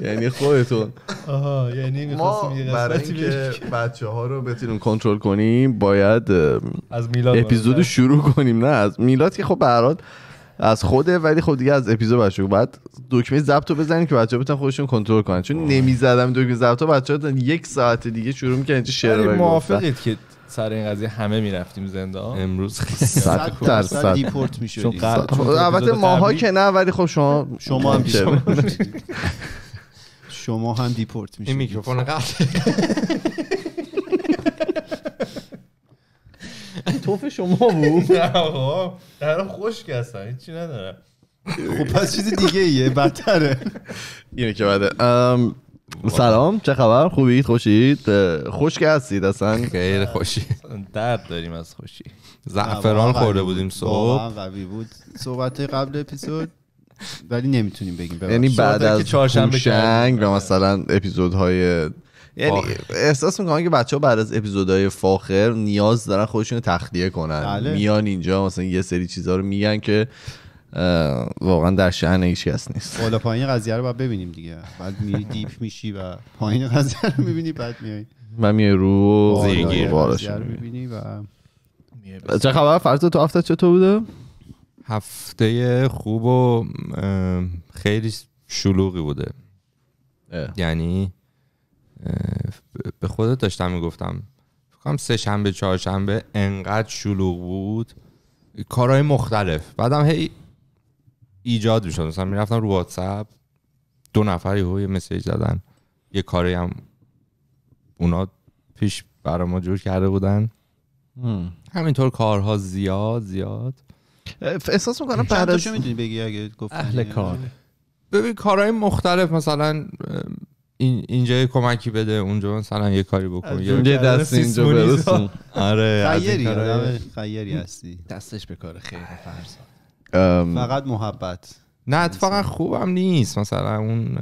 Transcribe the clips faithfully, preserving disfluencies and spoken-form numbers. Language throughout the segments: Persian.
یعنی خودتون. آها یعنی می‌خواستیم یه برای قسمتی اینکه بچه‌ها رو بتونیم کنترل کنیم باید از میلاد اپیزودو شروع کنیم. نه از میلاد که خب به هر حال از خوده، ولی خب دیگه از اپیزود بچه‌ها بعد دکمه ضبط رو بزنیم که بچه‌ها بتونن خودشون کنترل کنن، چون نمی‌زدم دکمه ضبط رو بچه‌ها یک ساعت دیگه شروع می‌کنن اینجا شعر بگن. موافقید که سر این قضیه همه میرفتیم زندان امروز صد درصد دیپورت می‌شدیم. البته ماها که نه، ولی خب شما شما هم شما هم دیپورت میشید. این میکروفون قطع. توف شما بود. نه آقا در خشک هستن هیچی نداره. خب پس چیز دیگه ایه بدتره. اینه که بعده. سلام، چه خبر؟ خوبید؟ خوشید؟ خشک هستید اصلا؟ خیلی خوشی. درد داریم از خوشی. زعفران خورده بودیم صبح. واقعا قوی بود صحبت قبل اپیزود، ولی نمیتونیم بگیم. یعنی بعد از چهارشنبه و مثلا اپیزودهای، یعنی احساس میکنم که بچه ها بعد از اپیزودهای فاخر نیاز دارن خودشون رو تخلیه کنن. بله. میان اینجا مثلا یه سری چیزها رو میگن که واقعا در شأن هیچ کس نیست. بالا پایین قضیه رو باید ببینیم دیگه. بعد میری دیپ میشی و پایین قضیه رو میبینی، بعد میای من میای رو زیرگیر باراش رو میبینی. و چه خبر فرض تو هفته چطور بوده؟ هفته خوب و خیلی شلوغی بوده. اه. یعنی به خودت داشتم میگفتم فکرم سه شنبه چهار شنبه انقدر شلوغ بود، کارهای مختلف بعدم هی ایجاد میشد. مثلا میرفتم رو واتساپ، دو نفر یهو یه مسیج زدن، یه کاری هم اونا پیش برای ما جور کرده بودن. هم. همینطور کارها زیاد زیاد. احساس میکنم بعد از میدونی بگی اگه گفت اهل کار ببین کارهای مختلف، مثلا این اینجا کمکی بده، اونجا مثلا یه کاری بکن، یه دست اینجا برسون. آره خیری آدم خیری هستی، دستش به کار خیر فرض. فقط محبت. نه اتفاقا خوبم نیست. مثلا اون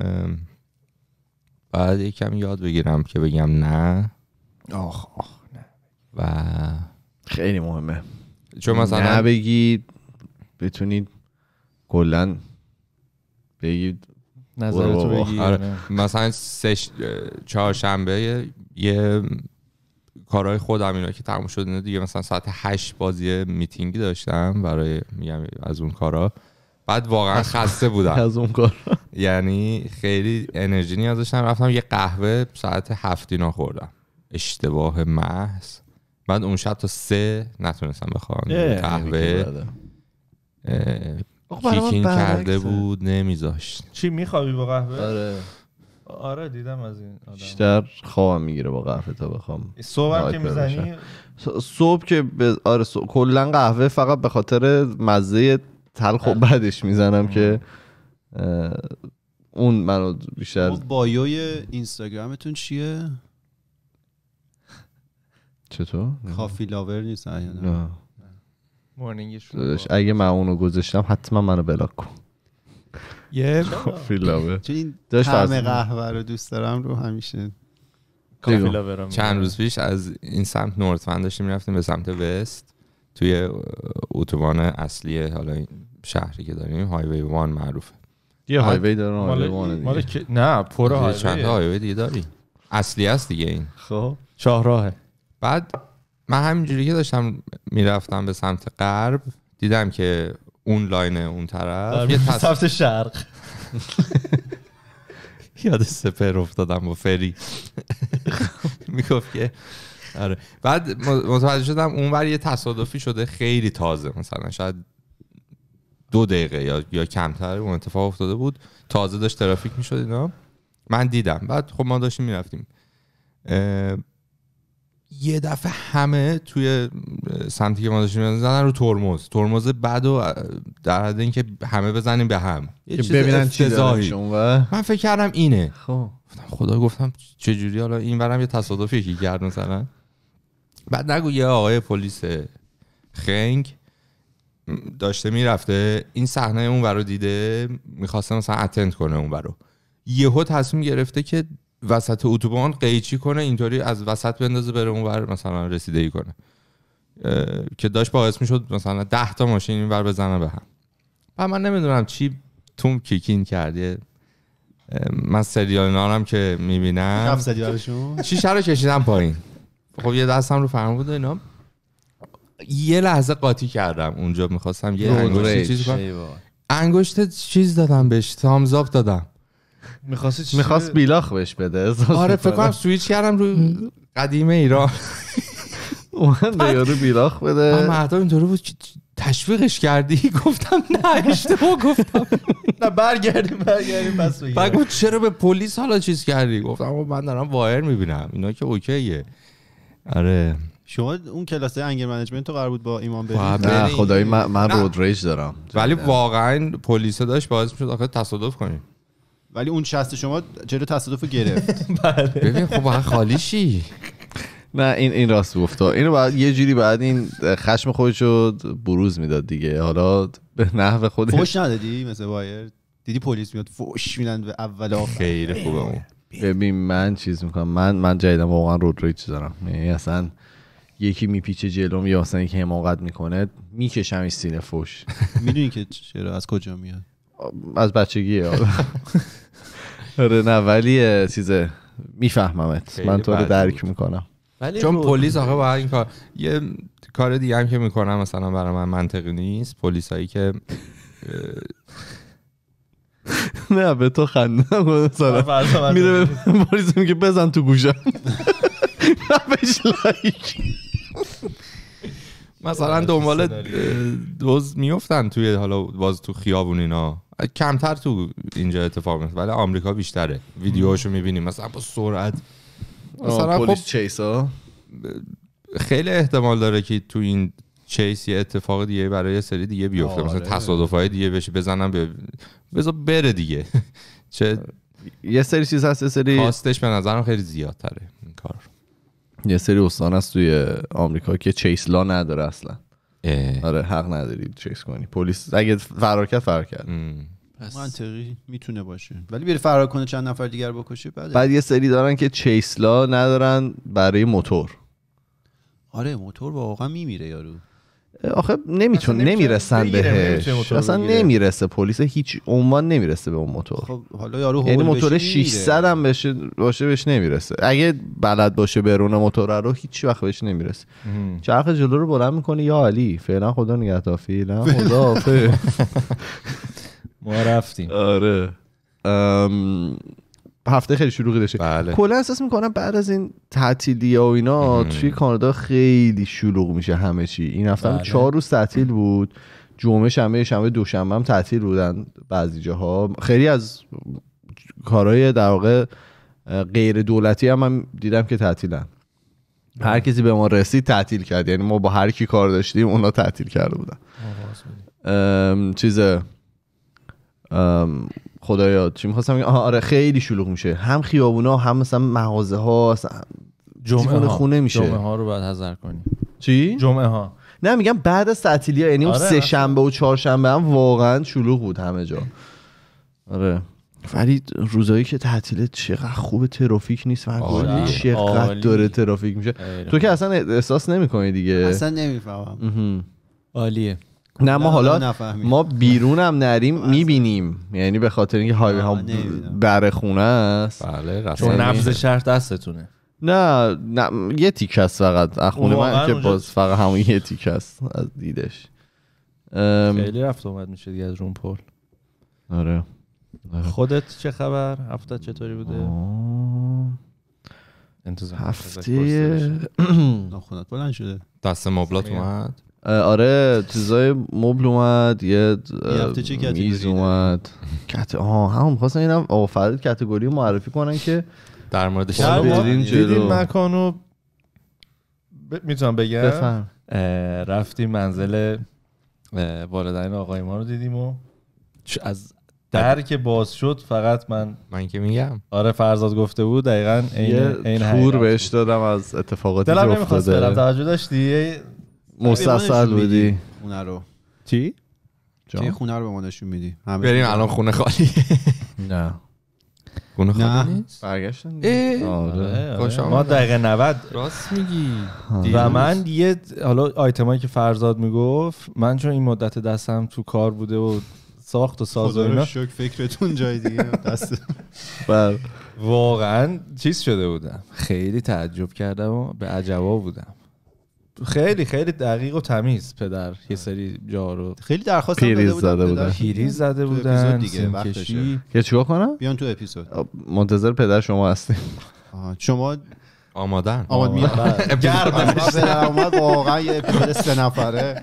بعد یکم یاد بگیرم که بگم نه. آخ آخ نه. و خیلی مهمه چون مثلا نه بگی، بتونید کلن بگید نظرتو بگی. آره. مثلا سه چهارشنبه یه کارهای خودم اینا که تموم شد دیگه، مثلا ساعت هشت بازی میتینگی داشتم برای میگم از اون کارا، بعد واقعا خسته بودم از اون کار. یعنی خیلی انرژی نیاز داشتم. رفتم یه قهوه ساعت هفت اینا خوردم، اشتباه محض. بعد اون شب تا سه نتونستم بخوام. قهوه کیکین کرده بود، نمیذاشت. چی میخوابی با قهوه؟ آره آره دیدم از این آدم. بیشتر خوابم میگیره با قهوه تا بخوام. صبح که میزنی؟ صبح که ب... آره صبح... کلا قهوه فقط به خاطر مزه تلخ و بدش میزنم که اون منو بیشتر. بایوی اینستاگرامتون چیه؟ چطور؟ کافی لاور نیست؟ نه مورنینگش اگه من اونو گذاشتم حتما منو بلاک کن. یه کافی لاور چون این طعم قهوه رو دوست دارم رو همیشه کافی لاور. چند روز پیش از این سمت نورتفن داشتیم میرفتیم به سمت وست، توی اتوبان اصلی حالا این شهری که داریم هایوی وان معروفه. یه هایوی دارن هایوی وان دیگه. مال نه پر هایوی چند تا هایوی دیگه داری، اصلی است دیگه این. خب شاهراهه. بعد من همینجوری که داشتم میرفتم به سمت غرب دیدم که اون لاین اون طرف یه سمت شرق یاد سپر افتادم با فری میگفت که آره. بعد متوجه شدم اونور یه تصادفی شده خیلی تازه، مثلا شاید دو دقیقه یا یا کمتر اون اتفاق افتاده بود، تازه داشت ترافیک میشد اینا. من دیدم. بعد خب ما داشتیم میرفتیم، یه دفعه همه توی سمتی که ما داشتیم زدن رو ترمز ترمز بعد و در حد این که همه بزنیم به هم یه چیز افتضاحی. من فکر کردم اینه. خب خدا گفتم چه جوری حالا این برام یه تصادفی کی کرد مثلا. بعد نگو یه آقای پلیس خنگ داشته میرفته این صحنه اون برو دیده، میخواسته مثلا اتند کنه اون برو، یهو تصمیم گرفته که وسط اتوبان قیچی کنه، اینطوری از وسط بندازه بره اون ور مثلا رسیدگی کنه، که داشت باعث میشد مثلا ده تا ماشین این ور بزنه به هم. و من نمیدونم چی توم کیکین کردی من سریال اینا هم که میبینم کف زدی براشون شیشه رو کشیدم پایین. خب یه دستم رو فرمان بود اینا، یه لحظه قاطی کردم اونجا، میخواستم یه انگشت چیزی کنم، انگشت چیز دادم بهش، تامزاپ دادم. میخواست میخواست بیلاخ بهش بده. آره فکر کنم سویچ کردم رو قدیمه ایران اون به یارو بیلاخ بده. من مهدام اینطوری بود تشویقش کردی؟ گفتم نه اشتباه گفتم. نه برگردیم برگردیم بس بگیم. بعد گفت چرا به پلیس حالا چیز کردی؟ گفتم من دارم وایر میبینم اینا که اوکیه. آره شما اون کلاس انگر منیجمنت تو قرار بود با ایمان برید؟ نه خدایی من, من رود ریج دارم، ولی واقعا پلیس داشت باعث میشد آخه تصادف کنیم. ولی اون شست شما جلو تصادف گرفت. ببین خب واقعا خالی شی. نه این این راست گفت. اینو بعد یه جوری بعد این خشم خودشو بروز میداد دیگه، حالا به نحو خودش. فوش ندادی مثل وایر؟ دیدی پلیس میاد فوش میدن به اول آخر. خیلی خوبه اون. ببین من چیز میکنم، من من جدیدن واقعا رود ریج دارم، یعنی اصلا یکی میپیچه جلوم یا اصلا یکی حماقت میکنه میکشم این سینه فوش. میدونی که چرا از کجا میاد؟ از بچگیه. آره نه ولی چیزه میفهممت، من تو رو درک میکنم. چون پلیس آخه باید این کار، یه کار دیگه هم که میکنم مثلا برای من منطقی نیست، پلیسایی که نه به تو خنده مثلا میره پلیس میگه بزن تو گوشم بهش لایک، مثلا دنبال دوز میفتن توی حالا باز تو خیابون اینا، کمتر تو اینجا اتفاق میفته ولی آمریکا بیشتره. ویدیوهاشو میبینیم مثلا با سرعت مثلا پلیس چیس ها خیلی احتمال داره که تو این چیس یه اتفاق دیگه برای یه سری دیگه بیفته، مثلا تصادفای دیگه بشه، بزنن به بذار بره دیگه. چه یه سری چیز هست، یه سری کاستش به نظرم خیلی زیادتره این کار. یه سری استان هست توی آمریکا که چیس لا نداره اصلا. اه. آره حق نداری چیس کنی، پلیس اگه فرار کرد فرار کرد. منطقی میتونه باشه ولی بری فرار کنه چند نفر دیگر بکشه بعد بعد یه سری دارن که چیس لا ندارن برای موتور. آره موتور واقعا میمیره یارو. آخه نمیتونه، نمیرسن بهش اصلا، نمیرسه پلیس هیچ عنوان نمیرسه به اون موتور. خب حالا یارو یعنی موتور ششصد هم بشه باشه بهش نمیرسه، اگه بلد باشه برونه موتور رو هیچ وقت بهش نمیرسه. چرخ جلو رو بلند میکنه یا علی فعلا خدا نگهدار، فعلا خدا حافظ. ما رفتیم. آره هفته خیلی شلوغی داشته. بله. کلا احساس میکنم بعد از این تعطیلی‌ها و اینا توی کانادا خیلی شلوغ میشه همه چی. این هفته هم چهار روز تعطیل بود، جمعه شنبه شنبه دوشنبه هم تعطیل بودن بعضی جاها. خیلی از کارهای در واقع غیر دولتی هم, هم دیدم که تعطیلن. هر کسی به ما رسید تعطیل کرد، یعنی ما با هر کی کار داشتیم اونا تعطیل کرده بودن. چیزه خدایا چی می‌خواستم بگم، آره خیلی شلوغ میشه، هم خیابونا هم مثلا مغازه ها، جمعه ها خونه میشه. جمعه ها رو باید حذر کنی. چی؟ جمعه ها. نه میگم بعد از تعطیلی‌ها، یعنی اون آره سه شنبه و چهارشنبه هم واقعا شلوغ بود همه جا. آره ولی روزایی که تعطیله چقدر خوب ترافیک نیست، فقط چقدر داره ترافیک میشه. تو که اصلا احساس نمی‌کنی دیگه. اصلا نمیفهمم. عالیه. نه ما حالا ما بیرون هم نریم میبینیم، یعنی به خاطر اینکه هایوی هم بر خونه است. بله چون نبض شهر دستتونه. نه نه یه تیک هست فقط از خونه من که باز فقط همون یه تیک هست از دیدش. خیلی رفت اومد میشه دیگه از رون پل. آره. خودت چه خبر؟ هفته چطوری بوده؟ انتظار هفته ناخونات بلند شده. دست مبلات اومد. آره چیزای مبل اومد، یه میز اومد. کت آها هم خواستم اینم آفرین کاتگوری معرفی کنن که در موردش دیدیم مکانو ب... میتونم بگم بفهم. رفتیم منزل والدین آقای ما رو دیدیم و از در که باز شد فقط من من که میگم آره فرزاد گفته بود دقیقاً این این تور بهش دادم از اتفاقاتی که افتاده. دلم توجه داشتی مستصل بودی خونه رو. چی؟ چه خونه رو به ما نشون میدی؟ بریم الان خونه خالی. نه خونه خالی نیست؟ برگشتن. آره ما دقیقه نود راست میگی. و من یه حالا آیتمایی که فرزاد میگفت، من چون این مدت دستم تو کار بوده و ساخت و ساز و خدا رو اینا شکر فکرتون جای دیگه دست. بله. واقعا چیز شده بودم، خیلی تعجب کردم و به عجبا بودم. خیلی خیلی دقیق و تمیز پدر یه سری جا رو خیلی درخواست پیریز زده بودن. پیریز زده تو بودن اپیزود دیگه سیم وقتشه. کشی. یه چیکار کنم؟ بیان تو اپیزود. منتظر پدر شما هستیم. آها، شما آمادن آماد میاد گردن پدر اومد واقعا یه اپیزود سه نفره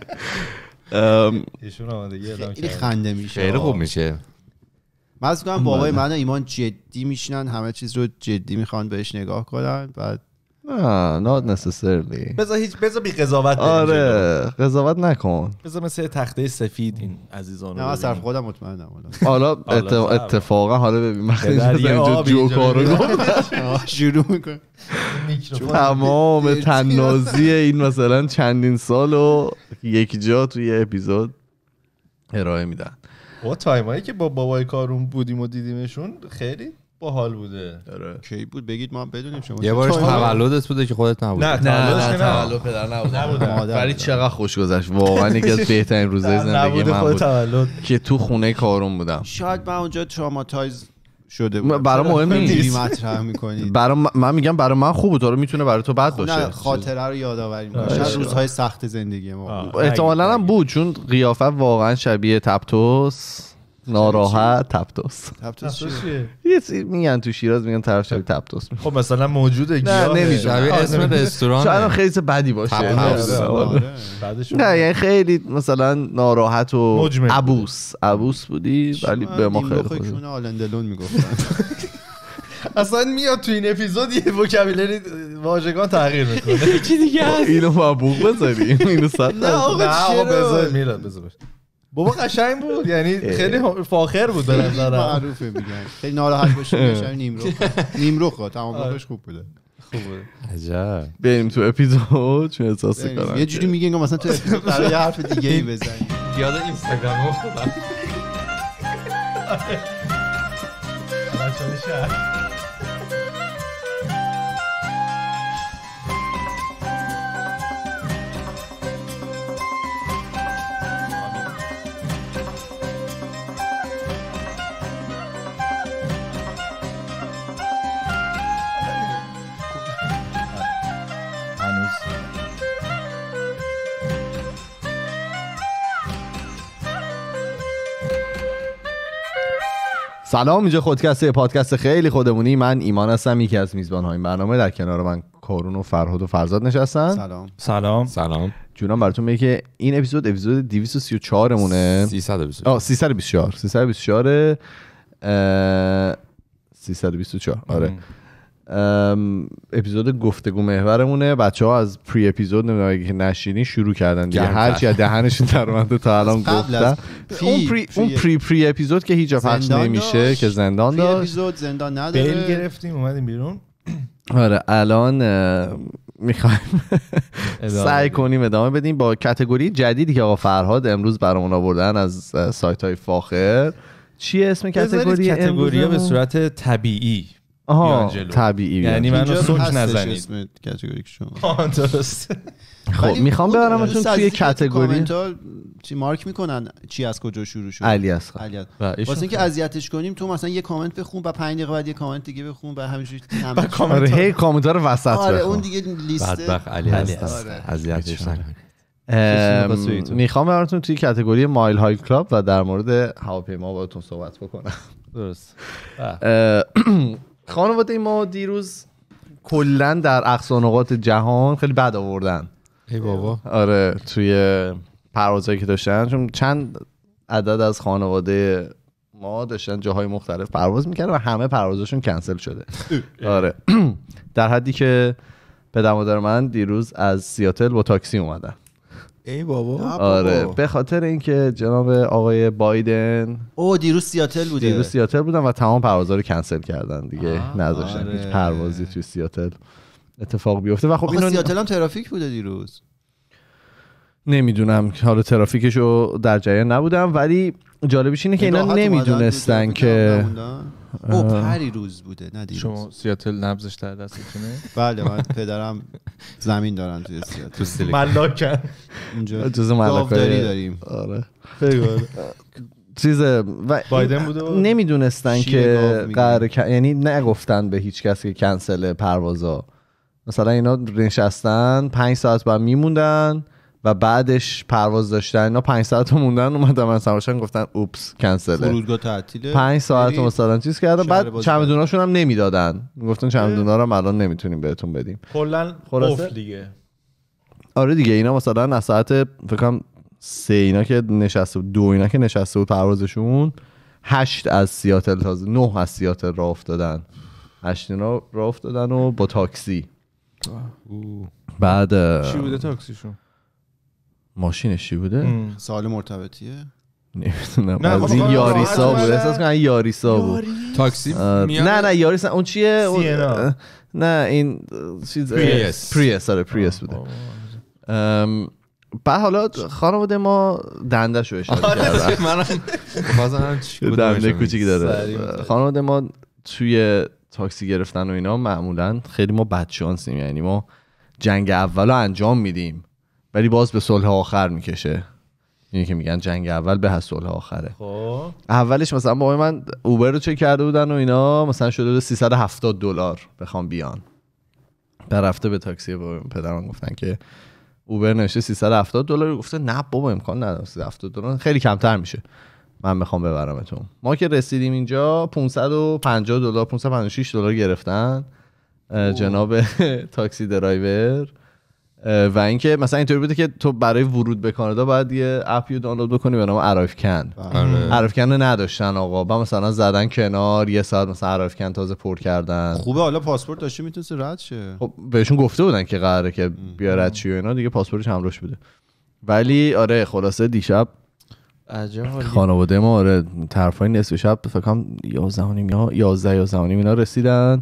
ایشون آمادگی اعلام خیلی کرد. خنده میشه. خیلی خوب میشه. من از کنم بابای من و ایمان جدی میشنن، همه چیز رو جدی میخوان بهش نگاه کنن. بعد نه not necessarily. بذار هیچ بذار بی قضاوت بریم جلو. آره قضاوت نکن. بذار مثل تخته سفید این عزیزان نه رو من صرف ببینیم. خودم مطمئنم والا. حالا حالا ات- زبر. اتفاقا حالا ببین من خیلی پدر یه اینجا آبی جو اینجا کارو می‌ریزه. گفتم. شروع میکنه میکروفون. تمام تنازی این مثلا چندین سال و یک جا توی اپیزود ارائه میدن. با تایمایی که با بابای کارون بودیم و دیدیمشون خیلی باحال بوده. کی بود بگید ما هم بدونیم شما. یه بارش تایم- تولدت بوده که خودت نبودی. نه تولدش که نه. پدر نبودن. مادر ولی بودن. چقدر خوش گذشت واقعا. یکی از بهترین روزهای زندگی نبوده من خود بود تولد. که تو خونه کارون بودم. شاید من اونجا تراماتایز شده بود. برای مهم اینجوری نیست. مطرح میکنید. برای من میگم برای من خوبه، تو رو میتونه برای تو بد نه باشه. خاطره رو یادآوری میکنه. آره. شاید روزهای سخت زندگی ما بود. احتمالاً هم بود چون قیافه واقعا شبیه تپتوس، ناراحت تپتوس. تپتوس چیه؟ یه چیزی میگن تو شیراز میگن طرف شبیه تپتوس. خب مثلا موجوده گیاه نمی‌دونم. شبیه اسم رستوران. شاید هم خیلی چیز بدی باشه. تپتوس. نه، آره. بعدشون نه یعنی خیلی مثلا ناراحت و مجمل. عبوس عبوس بودی ولی به ما خیلی نیمرخ خوش. کونه آلندلون میگفتن. اصلا میاد تو این اپیزود یه وکابولری واژگان تغییر میکنه. چی دیگه هست؟ اینو مبوق بذاریم اینو صد نه آقا درصد. آقا بذار میلاد بذار باش. بابا قشنگ بود، یعنی خیلی فاخر بود به نظرم. معروفه میگن خیلی ناراحت باشه میشه نیمرخ. نیمرخ تمام روزش خوب بوده. خوبه. عجب. بریم تو اپیزود چون احساس کنم یه جوری میگن که مثلا تو اپیزود برای یه حرف دیگه ای بزنی. یاد اینستاگرام افتادم. هنوز سلام، اینجا خودکسته، پادکست خیلی خودمونی. من ایمان هستم، یکی از میزبان‌های این برنامه. در کنار من کارون و فرهاد و فرزاد نشستن. سلام. سلام. سلام. جونم براتون میگه که این اپیزود اپیزود دویست و سی و چهار مونه. سیصد و بیست و چهار. آه سیصد و بیست و چهار سیصد و بیست و چهار اه، سیصد و بیست و چهار آره. ام، اپیزود گفتگو محورمونه. بچه ها از پری اپیزود نمیدونم اگه که نشینی شروع کردن دیگه، گرم هر چی از دهنشون در اومده تا الان قبل از گفتن. پری- اون پری اون پری- پری پری اپیزود که هیچ جا پخش زندان نمیشه داشت. که زندان پری داشت. اپیزود زندان بیل نداره. گرفتیم اومدیم بیرون. آره الان میخوایم سعی کنیم ادامه بدیم با کاتگوری جدیدی که آقا فرهاد امروز برامون آوردن از سایت های فاخر. چیه اسم کاتگوری؟ کاتگوری به امروزمون؟ صورت طبیعی. آها بیان جلو. طبیعی بیان یعنی جلو. منو اینجا سوک هستش نزنید. اسم کاتگوری که شما. آه درست. خب ولی میخوام اون ببرمتون دوست توی عزیزی که تو کاتگوری کامنت‌ها چی مارک میکنن چی از کجا شروع شد. علی اصغر. علی اصغر. و ایشون واسه اینکه اذیتش کنیم تو مثلا یه کامنت بخون و پنج دقیقه بعد یه کامنت دیگه بخون و همینجوری بعد کامنت آره هی کامنت رو وسط آره بخون. اون دیگه لیست بدبخت علی علی هستم. آره. اذیتش نکنید. ام، کسی می‌خواد میخوام براتون توی کاتگوری مایل های کلاب و در مورد هواپیما باهاتون صحبت بکنم. درست. اه، خانواده ما دیروز کلا در اقصا نقاط جهان خیلی بد آوردن. ای بابا. آره توی پروازایی که داشتن، چون چند عدد از خانواده ما داشتن جاهای مختلف پرواز میکردن و همه پروازشون کنسل شده. آره در حدی که پدر مادر من دیروز از سیاتل با تاکسی اومدن. ای بابا. آره به خاطر اینکه جناب آقای بایدن او دیروز سیاتل بوده. دیروز سیاتل بودن و تمام پروازها رو کنسل کردن دیگه، نذاشتن آره. هیچ پروازی توی سیاتل اتفاق بیفته. و خب آخه اینو سیاتل هم ترافیک بوده دیروز. نمیدونم حالا ترافیکشو در جریان نبودم، ولی جالبیش اینه که اینا راحت اومدن، نمیدونستن تو که ترافیک نموندن. او پری روز بوده نه دیروز. شما سیاتل نبضش در دستتونه؟ بله من پدرم زمین دارن توی سیاتل. تو سیلیکون. ملاکن. اونجا جز ملکای گاوداری داریم. آره چیز و بایدن بود و نمیدونستن شیعه که گاو می‌گیره. قراره کن- یعنی نگفتن به هیچ کسی که کنسل پروازا. مثلا اینا نشستن پنج ساعت بعد میموندن و بعدش پرواز داشتن، اینا پنج ساعت موندن اومدن من سوارشن گفتن اوپس کنسله. فرودگاه تعطیله. پنج ساعت برید. مثلا چیز کردن، شهر بعد بازی چمدوناشون هم نمیدادن، میگفتن چمدونا رو هم الان نمیتونیم بهتون بدیم. کلا خلاصه؟ قفل دیگه. آره دیگه اینا مثلا از ساعت فکر کنم سه اینا که نشسته بود، دو اینا که نشسته بود پروازشون، هشت از سیاتل تازه نه از سیاتل راه افتادن، هشت اینا راه افتادن و با تاکسی. بعد چی بوده تاکسیشون؟ ماشینش چی بوده؟ سوال مرتبطیه. نمیدونم نه، از این خب، یاریسا راحت بود، اومدن. احساس کنم این یاریسا بود. تاکسی آه، میاد. نه نه یاریسا اون چیه؟ اون- سینا. نه این چیز پریس. پریس آره پریس بوده. ام، بعد حالا خانواده ما دندش رو اشاره کردن، منم بازم چی بود دنده کوچیک سریع داره. بود. خانواده ما توی تاکسی گرفتن و اینا معمولا خیلی ما بدشانسیم، یعنی ما جنگ اول رو انجام میدیم ولی باز به صلح آخر میکشه. اینی که میگن جنگ اول به صلح آخره. خب اولش مثلا بابای من اوبر رو چک کرده بودن و اینا، مثلا شده بود سیصد و هفتاد دلار بخوام بیان. در رفته به تاکسی با پدرم گفتن که اوبر نوشته سیصد و هفتاد دلار، گفته نه بابا امکان نداره، سیصد و هفتاد دلار خیلی کمتر میشه، من میخوام ببرمتون. ما که رسیدیم اینجا پانصد و پنجاه دلار پانصد و پنجاه و شش دلار گرفتن جناب تاکسی درایور. و اینکه مثلا اینطوری بوده که تو برای ورود به کانادا باید یه اپی دانلود بکنی به نام ارایو کن. ارایو کن رو نداشتن آقا، با مثلا زدن کنار یه ساعت مثلا ارایو کن تازه پر کردن. خوبه حالا پاسپورت داشته میتونست رد شه. خب بهشون گفته بودن که قراره که بیا رد چی و اینا دیگه، پاسپورتش هم روش بوده. ولی آره خلاصه دیشب عجب. خانواده ما آره طرفای نصف شب فکر کنم یازده و نیم یا یازده یازده و نیم اینا رسیدن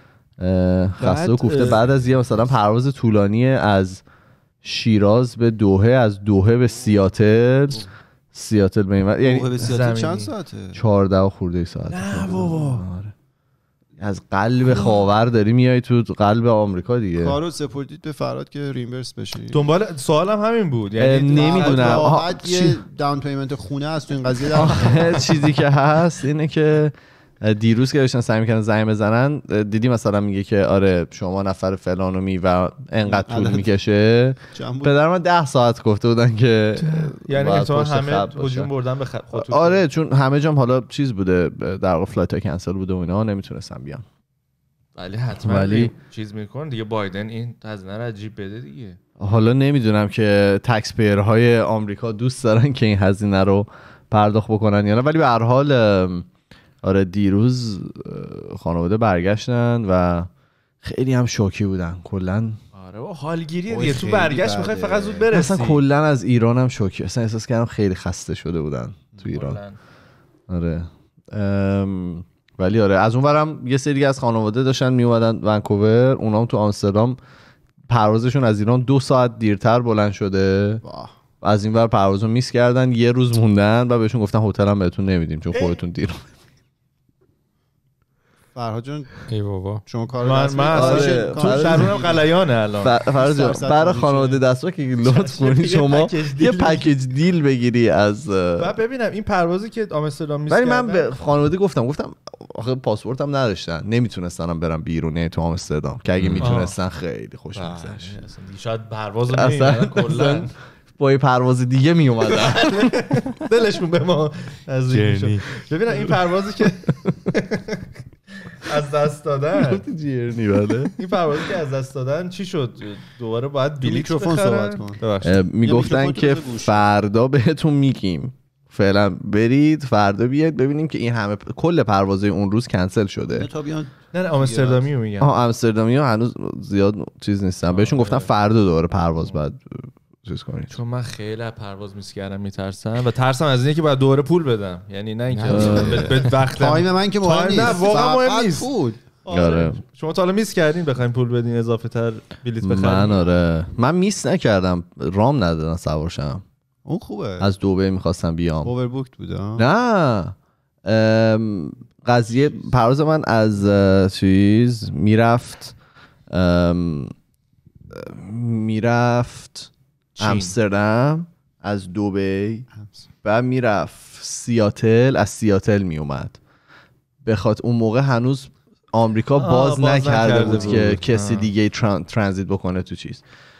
خسته و کوفته، بعد از یه مثلا پرواز طولانی از شیراز به دوحه، از دوحه به سیاتل، سیاتل به این یعنی به سیاتل چند ساعته؟ چهارده و خورده ساعت. نه بابا از قلب خاور داری میای تو قلب آمریکا دیگه. کارو سپردید به فراد که ریمبرس بشی. دنبال سوالم همین بود، یعنی نمیدونم راحت یه داون پیمنت خونه هست تو این قضیه در چیزی که هست اینه که دیروز که داشتن سعی می‌کردن زنگ بزنن دیدی مثلا میگه که آره شما نفر فلانومی و انقدر طول میکشه. پدر من ده ساعت گفته بودن که یعنی احتمال همه هجوم بردن به خطوط. آره چون همه جام حالا چیز بوده، در واقع فلایت ها کنسل بوده و اینا نمیتونستن بیان. ولی حتما ولی چیز میکن دیگه، بایدن این هزینه رو عجیب بده دیگه. حالا نمیدونم که تکس پیرهای آمریکا دوست دارن که این هزینه رو پرداخت بکنن یا نه، ولی به هر حال آره دیروز خانواده برگشتن و خیلی هم شوکی بودن کلا. آره و حالگیریه دیگه، تو برگشت میخوای فقط زود برسی. اصلا کلا از ایران هم شوکی، اصلا احساس کردم خیلی خسته شده بودن تو ایران. آره ام... ولی آره از اونورم یه سری از خانواده داشتن میومدن ونکوور، اونام تو آمستردام پروازشون از ایران دو ساعت دیرتر بلند شده. واه. از این ور پروازو میس کردن، یه روز موندن و بهشون گفتن هتل هم بهتون نمیدیم چون خودتون دیر. فرهاد جون ای بابا شما کار من من اصلا تو شهرونم قلیانه الان. فرهاد جون برای خانواده دستو که لطف کنید شما یه پکیج دیل بگیری از بعد ببینم این پروازی که آمستردام میس. ولی من به خانواده گفتم گفتم آخه پاسپورتم نداشتن، نمیتونستنم برم بیرون تو آمستردام که اگه میتونستن خیلی خوش میگذشت. شاید پروازو نمیدن کلا با یه پرواز دیگه می اومدن دلشون به ما نزدیک شد. ببینم این پروازی که از دست دادن جیرنی بله این پروازی که از دست دادن چی شد؟ دوباره باید بلیط میکروفون صحبت کن. میگفتن که فردا بهتون میگیم، فعلا برید فردا بیاید ببینیم که این همه کل پروازهای اون روز کنسل شده. نه نه آمستردامی رو میگم. آها آمستردامی ها هنوز زیاد چیز نیستن، بهشون گفتن فردا دوباره پرواز بعد چیز کنید. چون من خیلی از پرواز میس کردم میترسم و ترسم از اینه که باید دوباره پول بدم، یعنی نه اینکه به وقت تایم من که مهم نیست، نه واقعا مهم نیست. آره شما تا حالا میس کردین بخواید پول بدین اضافه تر بلیط بخرید؟ من آره من میس نکردم، رام ندادن سوار شم. اون خوبه. از دبی میخواستم بیام. اووربوکت بود. نه قضیه پرواز من از چیز میرفت میرفت امستردام از دبی، بعد میرفت سیاتل از سیاتل می اومد، بخاطر اون موقع هنوز آمریکا باز, باز نکرده بود, بود که کسی دیگه تران، ترانزیت بکنه تو چیز،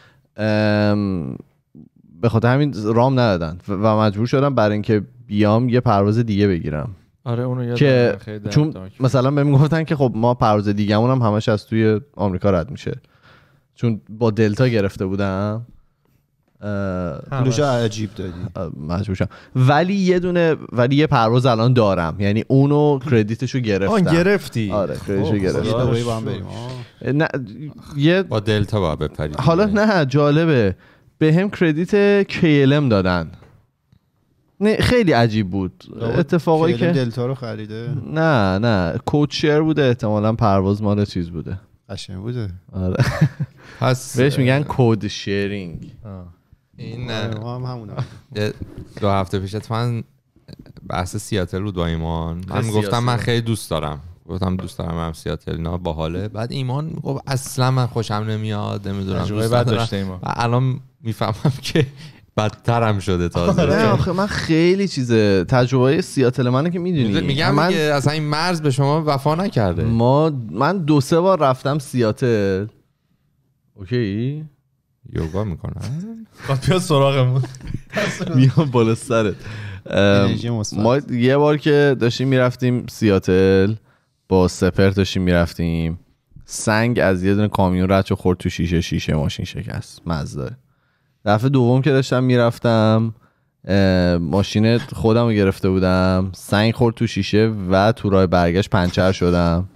به خاطر همین رام ندادن و مجبور شدم برای اینکه بیام یه پرواز دیگه بگیرم. آره اونو که چون مثلا بهم گفتن که خب ما پرواز دیگه‌مون هم همش از توی آمریکا رد میشه، چون با دلتا گرفته بودم. پولش عجیب دادی مجبور شدم، ولی یه دونه ولی یه پرواز الان دارم، یعنی اونو کردیتشو گرفتم. آن گرفتی؟ آره کردیتشو گرفتم. یه دوباره با هم بریم. نه یه با دلتا با بپرید. حالا نه جالبه، به هم کردیت کی ال ام دادن. نه خیلی عجیب بود اتفاقی که دلتا رو خریده. نه نه کوچر بوده، احتمالاً پرواز مال چیز بوده، قشنگ بوده. آره پس بهش میگن کد شیرینگ. این ما هم همونه. دو هفته پیش اتفاقاً بحث سیاتل بود با ایمان. من گفتم من خیلی دوست دارم، گفتم دوست دارم هم سیاتل، اینا باحاله. بعد ایمان گفت اصلا من خوشم نمیاد، نمیدونم تجربه بد داشته ایمان. الان میفهمم که بدترم شده تازه. نه آخه من خیلی چیزه تجربه سیاتل منه که میدونی، میگم من... میگه اصلا این مرز به شما وفا نکرده. ما من دو سه بار رفتم سیاتل. اوکی یوگا میکنن خواهد بیاد سراغمون میام بالا سرت. ما یه بار که داشتیم میرفتیم سیاتل با سپر داشتیم میرفتیم، سنگ از یه دونه کامیون رد شد خورد تو شیشه، شیشه ماشین شکست مزدا. دفعه دوم که داشتم میرفتم ماشین خودم رو گرفته بودم، سنگ خورد تو شیشه و تو راه برگشت پنچر شدم.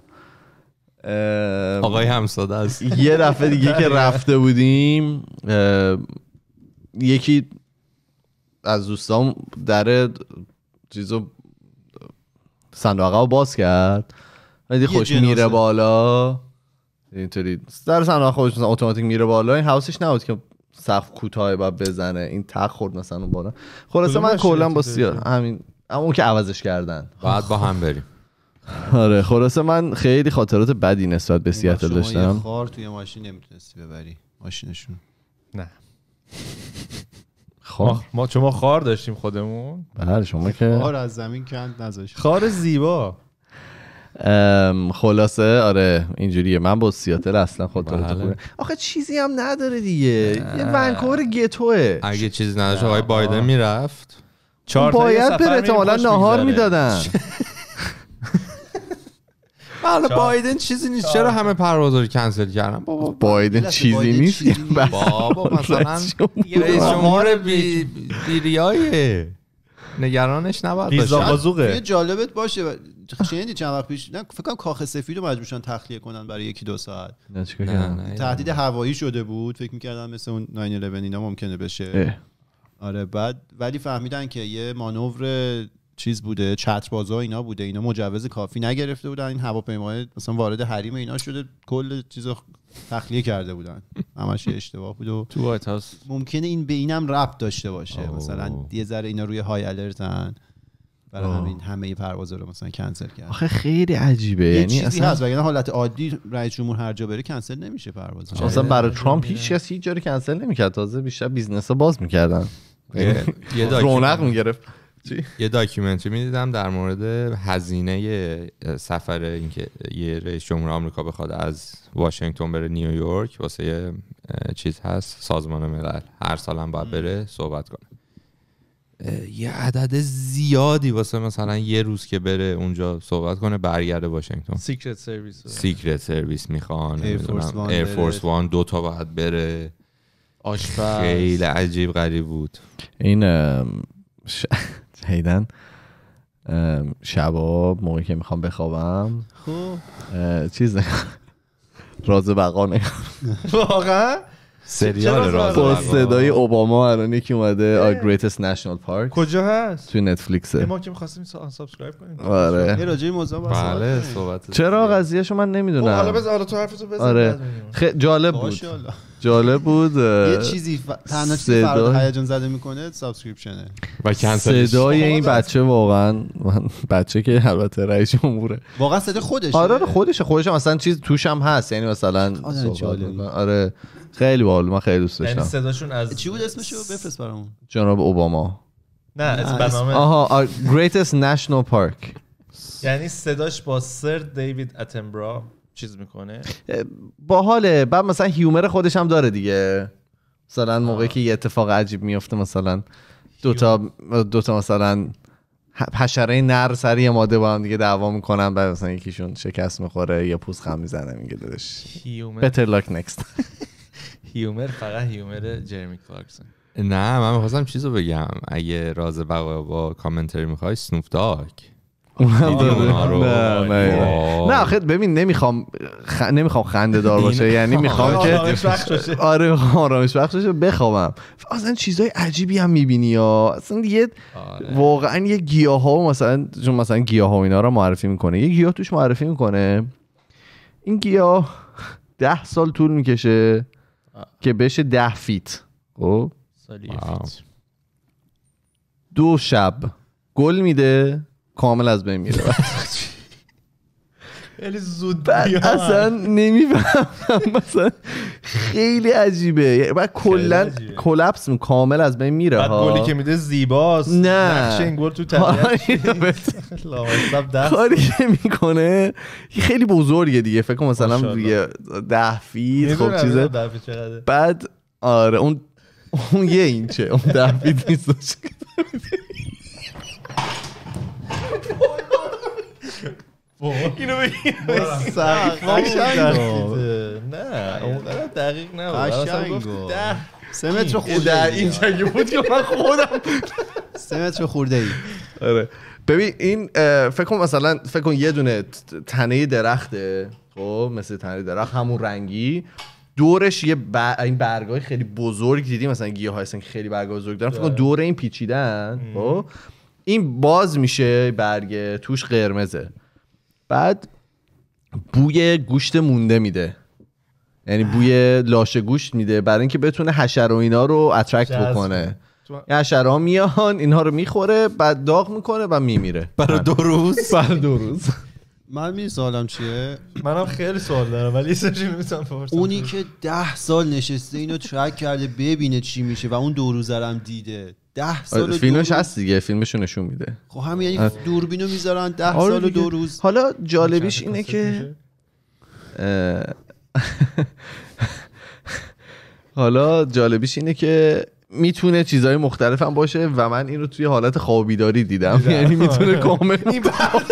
آقای همساده است. یه دفعه دیگه که رفته بودیم یکی از دوستام در چیزو صندوق رو باز کرد و خوش میره بالا، اینطوری در صندوق خوش مثلا اتوماتیک میره بالا، این حواسش نبود که سقف کوتاه باید بزنه، این تق خورد مثلا اون بالا. خلاصه من کلا با سیاه همین اون که عوضش کردن بعد با هم بریم. آره خلاصه من خیلی خاطرات بدی نسبت به سیاتل داشتم. شما یه خار توی ماشین نمیتونستی ببری ماشینشون؟ نه خار ما چون ما خار داشتیم خودمون. بله شما که خار از زمین کند نذاشت، خار زیبا. خلاصه آره اینجوریه. من با سیاتل اصلا خاطرات خوبه. آخه چیزی هم نداره دیگه، یه ونکوور گتوئه. اگه چیزی نداشت آقای بایدن میرفت، چهار باید بره احتمالاً ناهار میدادن. حالا بایدن چیزی نیست، چرا همه پروازا رو کنسل کردن؟ بابا بایدن چیزی نیست بابا، مثلا رئیس جمهور بیریایه، نگرانش نباید باشه. یه جالبت باشه شنیدی چند وقت پیش نه فکر کنم کاخ سفید رو مجبور شدن تخلیه کنن برای یکی دو ساعت. تهدید هوایی شده بود، فکر می‌کردن مثل اون نه الیون اینا ممکنه بشه. آره بعد ولی فهمیدن که یه مانور چیز بوده، چتربازا اینا بوده، اینا مجوز کافی نگرفته بودن، این هواپیمای مثلا وارد حریم اینا شده کل چیزو تخلیه کرده بودن. همش اشتباه بود و تو وایت هاوس ممکنه این به اینم ربط داشته باشه. اوه. مثلا یه ذره اینا روی های الرتن برای همین همه پروازا رو مثلا کنسل کردن. آخه خیلی عجیبه، یعنی چیزی اصلا هست وگرنه حالت عادی رئیس جمهور هر جا بره کنسل نمیشه پرواز. مثلا برای ترامپ هیچ کسی هیچ جا کنسل نمیکرد، تازه بیشتر بیزنس‌ها باز میکردن، یه رونق میگرفت. یه داکیومنتری میدیدم در مورد هزینه سفر اینکه یه رئیس جمهور آمریکا بخواد از واشنگتن بره نیویورک، واسه یه چیز هست سازمان ملل هر سالم باید بره صحبت کنه، یه عدد زیادی واسه مثلا یه روز که بره اونجا صحبت کنه برگرده واشنگتن. سیکرت سرویس سیکرت سرویس میخوان، ایر فورس وان دو تا باید بره، آشپز. خیلی عجیب غریب بود این ش... هیدن شبا موقعی که میخوام بخوابم خب چیز نگم راز بقا نگم واقعا سریال راز با صدای اوباما الان یکی اومده A Greatest National Park. کجا هست؟ توی نتفلیکسه. ما که می‌خواستیم سابسکرایب کنیم. آره یه راجعی موضوع بله صحبت. چرا قضیهشو من نمیدونم. حالا بذار حالا تو حرفتو بزن. آره خیلی جالب بود. جالب بود. یه چیزی تنها چیزی فرد هیجان زده میکنه سابسکریپشنه و کنسل. صدای این بچه واقعا بچه که البته رئیس جمهوره واقعا صدای خودشه. آره خودشه خودش مثلا چیز توش هم هست، یعنی مثلا آره خیلی باحال، من خیلی دوست داشتم. یعنی صداشون از چی بود اسمشو بفرست برامون؟ جناب اوباما. نه از برنامه آها greatest national park یعنی صداش با سر دیوید اتنبرا چیز میکنه باحاله. بعد مثلا هیومر خودش هم داره دیگه، مثلا موقعی که یه اتفاق عجیب میفته مثلا دوتا دوتا مثلا حشره نر سر یه ماده با هم دیگه دعوا میکنن، بعد مثلا یکیشون شکست میخوره یا پوست خم میزنه میگه داداش better luck next. هیومر فقط هیومر جرمی کلارکسون. نه من میخواستم چیزو بگم، اگه راز بقا با کامنتری میخوای سنوپ داگ نه نه نه آخه ببین نمیخوام خ... نمیخوام خنده دار باشه، یعنی میخوام که آره آرامش بخش باشه بخوابم. اصلا چیزای عجیبی هم میبینی یا اصلا دیگه واقعا یه گیاها مثلا چون مثلا گیاها اینا رو معرفی میکنه، یه گیاه توش معرفی میکنه این گیاه ده سال طول میکشه که بشه ده فیت. خب دو شب گل میده کامل از بین میره. خیلی زود بعد اصلا نمیفهمم مثلا خیلی عجیبه. بعد کلا کلاپس کامل از بین میره. بعد گلی که میده زیباست، نقش این گل تو طبیعت کاری که میکنه خیلی بزرگه دیگه، فکر کنم مثلا دیگه ده فیت. خب چیزه بعد آره اون اون یه اینچه اون ده فیت نیست. اینو بگیم نه اونقدر دقیق نبود، سه متر خورده این جنگی بود که من خودم سه متر خورده ای. آره ببین این فکر کن مثلا فکر کن یه دونه تنه درخته، خب مثل تنه درخت همون رنگی، دورش یه بر... این برگای خیلی بزرگ دیدی مثلا گیاه هستن که خیلی برگای بزرگ دارن، فکر کن دور این پیچیدن. خب این باز میشه برگ توش قرمزه، بعد بوی گوشت مونده میده، یعنی بوی لاشه گوشت میده برای اینکه بتونه حشره و اینا رو اترکت بکنه. حشره ها میان اینها رو میخوره بعد داغ میکنه و میمیره برای دو روز. برای دو روز. من می سوالم چیه؟ منم خیلی سوال دارم ولی سرچی نمیتونم بپرسم. اونی که ده سال نشسته اینو ترک کرده ببینه چی میشه و اون دو روزه هم دیده ده سال فیلمش هست دیگه، فیلمشو نشون میده. خب همین یعنی دوربینو میذارن ده سال و دو روز. حالا جالبیش اینه که حالا جالبیش اینه که میتونه چیزهای مختلف هم باشه و من این رو توی حالت خواب بیداری دیدم، یعنی میتونه کامل این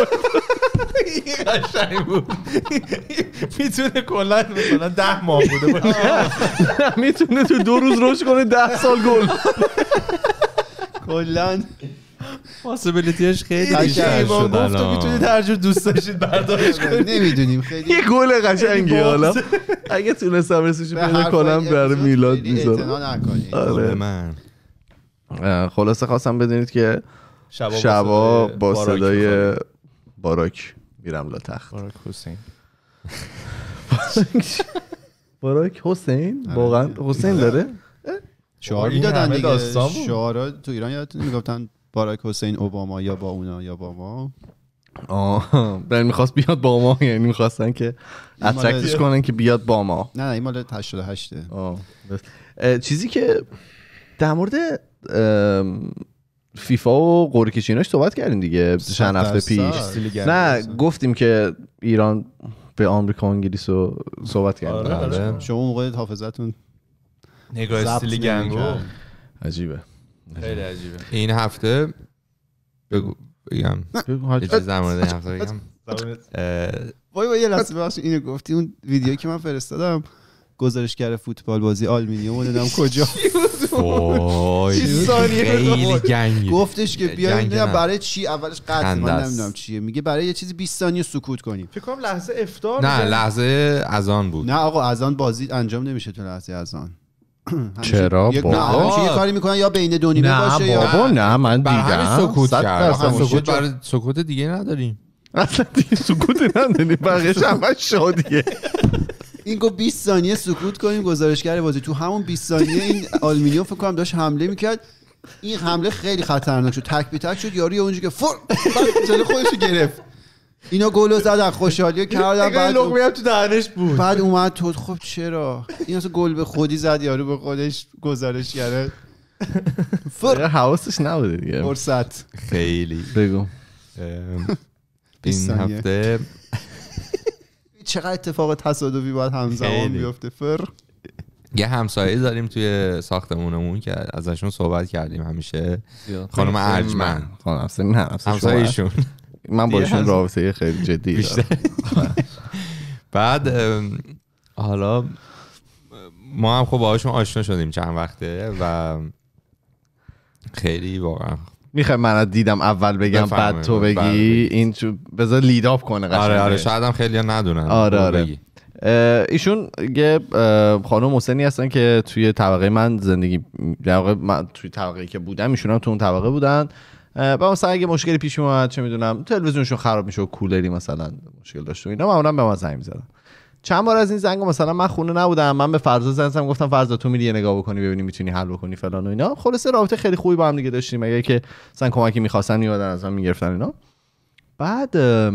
قشنگ بود، میتونه کلا مثلا ده ماه بوده باشه، میتونه تو دو روز رشد کنه ده سال گل کلا پاسیبیلیتیش خیلی بیشتر شد. گفتم میتونید هر جور دوست داشتید برداشت کنید، نمیدونیم خیلی یه گل قشنگه. حالا اگه تونستم اسمش رو پیدا کنم برای میلاد میذارم. آره من خلاصه خواستم بدونید که شبا با صدای باراک میرم لا تخت. باراک حسین باراک حسین واقعا حسین داره شعار میدادن دیگه، شعارا تو ایران یادتون میگفتن باراک حسین اوباما یا با اونا یا با ما. آه برای میخواست بیاد با ما، یعنی میخواستن که اترکتش کنن که بیاد با ما. نه نه این مال هشتاد و هشت. چیزی که در مورد فیفا و قرعه کشیناش صحبت کردیم دیگه چند هفته پیش. نه گفتیم که ایران به آمریکا و انگلیس رو صحبت کردیم. آره شما موقع حافظتون نگاه استیلی گنگو عجیبه، خیلی عجیبه. این هفته بگو بگم اجازه در مورد این هفته بگم. وای وای یه لحظه ببخشید اینو گفتی، اون ویدیویی که من فرستادم گزارشگر فوتبال بازی آلومینیوم دیدم کجا وای خیلی گنگ گفتش که بیاین برای چی اولش قطع من نمیدونم چیه میگه برای یه چیزی بیست ثانیه سکوت کنیم. فکر کنم لحظه افطار. نه لحظه اذان بود. نه آقا اذان بازی انجام نمیشه تو لحظه اذان. چرا بابا یه کاری میکنن یا بین دو نیمه باشه یا بابا نه من دیدم سکوت کرد. سکوت برای سکوت دیگه نداریم اصلا دیگه سکوت نداریم بقیه‌اش همش شادیه. این گفت بیست ثانیه سکوت کنیم. گزارشگر بازی تو همون بیست ثانیه این آلومینیوم فکر کنم داشت حمله میکرد، این حمله خیلی خطرناک شد، تک به تک شد، یاری اونجوری که فور بعد جلوی خودش رو گرفت، اینا گل زدن خوشحالی کردن، بعد لقمه هم تو دهنش بود، بعد اومد تو خب چرا این اصلا گل به خودی زد، یارو به خودش گزارش کرد. فر حواسش نبوده دیگه. فرصت خیلی بگو این هفته چقدر اتفاق تصادفی باید همزمان بیفته. فر یه همسایه داریم توی ساختمونمون که ازشون صحبت کردیم همیشه، خانم ارجمند. خانم نه همسایه‌شون من باشون رابطه خیلی جدی دارم. بعد حالا ما هم خب باهاشون آشنا شدیم چند وقته و خیلی واقعا میخوای من دیدم اول بگم بعد تو بگی، این بذار لیداپ کنه قشنگه. آره آره شاید هم خیلی ها ندونن. آره آره ایشون یه خانم حسینی هستن که توی طبقه من زندگی، در واقع من توی طبقه‌ای که بودم ایشون هم تو اون طبقه بودن. با مثلا اگه مشکلی پیش اومد چه میدونم تلویزیونشون خراب میشه و کولری مثلا مشکل داشت و اینا، معمولا به ما زنگ می‌زدن. چند بار از این زنگا مثلا من خونه نبودم، من به فرزا زنگ زدم گفتم فرزا تو میری یه نگاه بکنی ببینی میتونی حل بکنی فلان و اینا. خلاصه رابطه خیلی خوبی با هم دیگه داشتیم، اگه که مثلا کمکی می‌خواستن میومدن از من میگرفتن اینا. بعد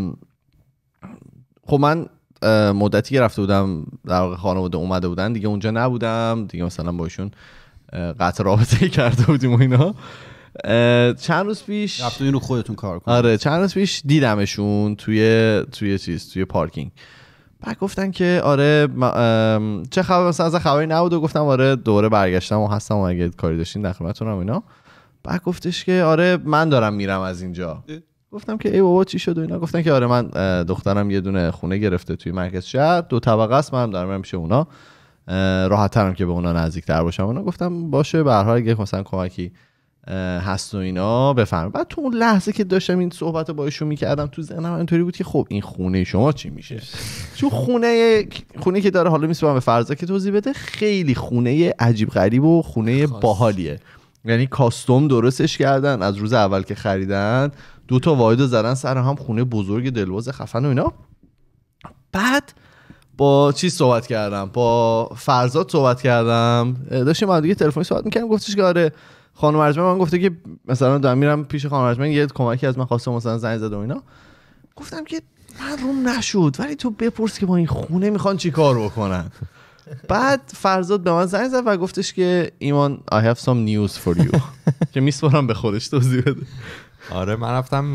خب من مدتی رفته بودم در واقع خانواده اومده بودن دیگه، اونجا نبودم دیگه، مثلا با ایشون قطع رابطه کرده بودیم و اینا. چند روز پیش رفتین رو خودتون کار کنید. آره چند روز پیش دیدمشون توی توی چیز توی پارکینگ. بعد گفتن که آره چه خبر، مثلا از خبری نبود و گفتم آره دوره برگشتم و هستم و اگه کاری داشتین در خدمتتونم اینا. بعد گفتش که آره من دارم میرم از اینجا. گفتم که ای بابا چی شد و اینا. گفتن که آره من دخترم یه دونه خونه گرفته توی مرکز شهر، دو طبقه است، منم دارم میرم پیش اونا، راحت‌ترم که به اونا نزدیک‌تر باشم. اونا گفتم باشه به هر حال اگه مثلا کمکی هست و اینا بفهم. بعد تو اون لحظه که داشتم این صحبت با ایشون میکردم تو ذهنم اینطوری بود که خب این خونه شما چی میشه؟ چون خونه خونه که داره حالا میسپارم به فرضا که توضیح بده، خیلی خونه عجیب غریب و خونه باحالیه. یعنی کاستوم درستش کردن از روز اول که خریدن، دو تا واحد زدن سر هم، خونه بزرگ دلواز خفن و اینا. بعد با چی صحبت کردم؟ با فرزاد صحبت کردم، داشتیم با دیگه تلفنی صحبت می‌کردیم. گفتش که آره خانم ارجمند من گفته که مثلا دارم میرم پیش خانم ارجمند، یه کمکی از من خواسته مثلا زنگ زد و اینا. گفتم که من روم نشد، ولی تو بپرس که با این خونه میخوان چی کار بکنن. بعد فرزاد به من زنگ زد و گفتش که ایمان I have some news for you که میسپارم به خودش توضیح بده. آره من رفتم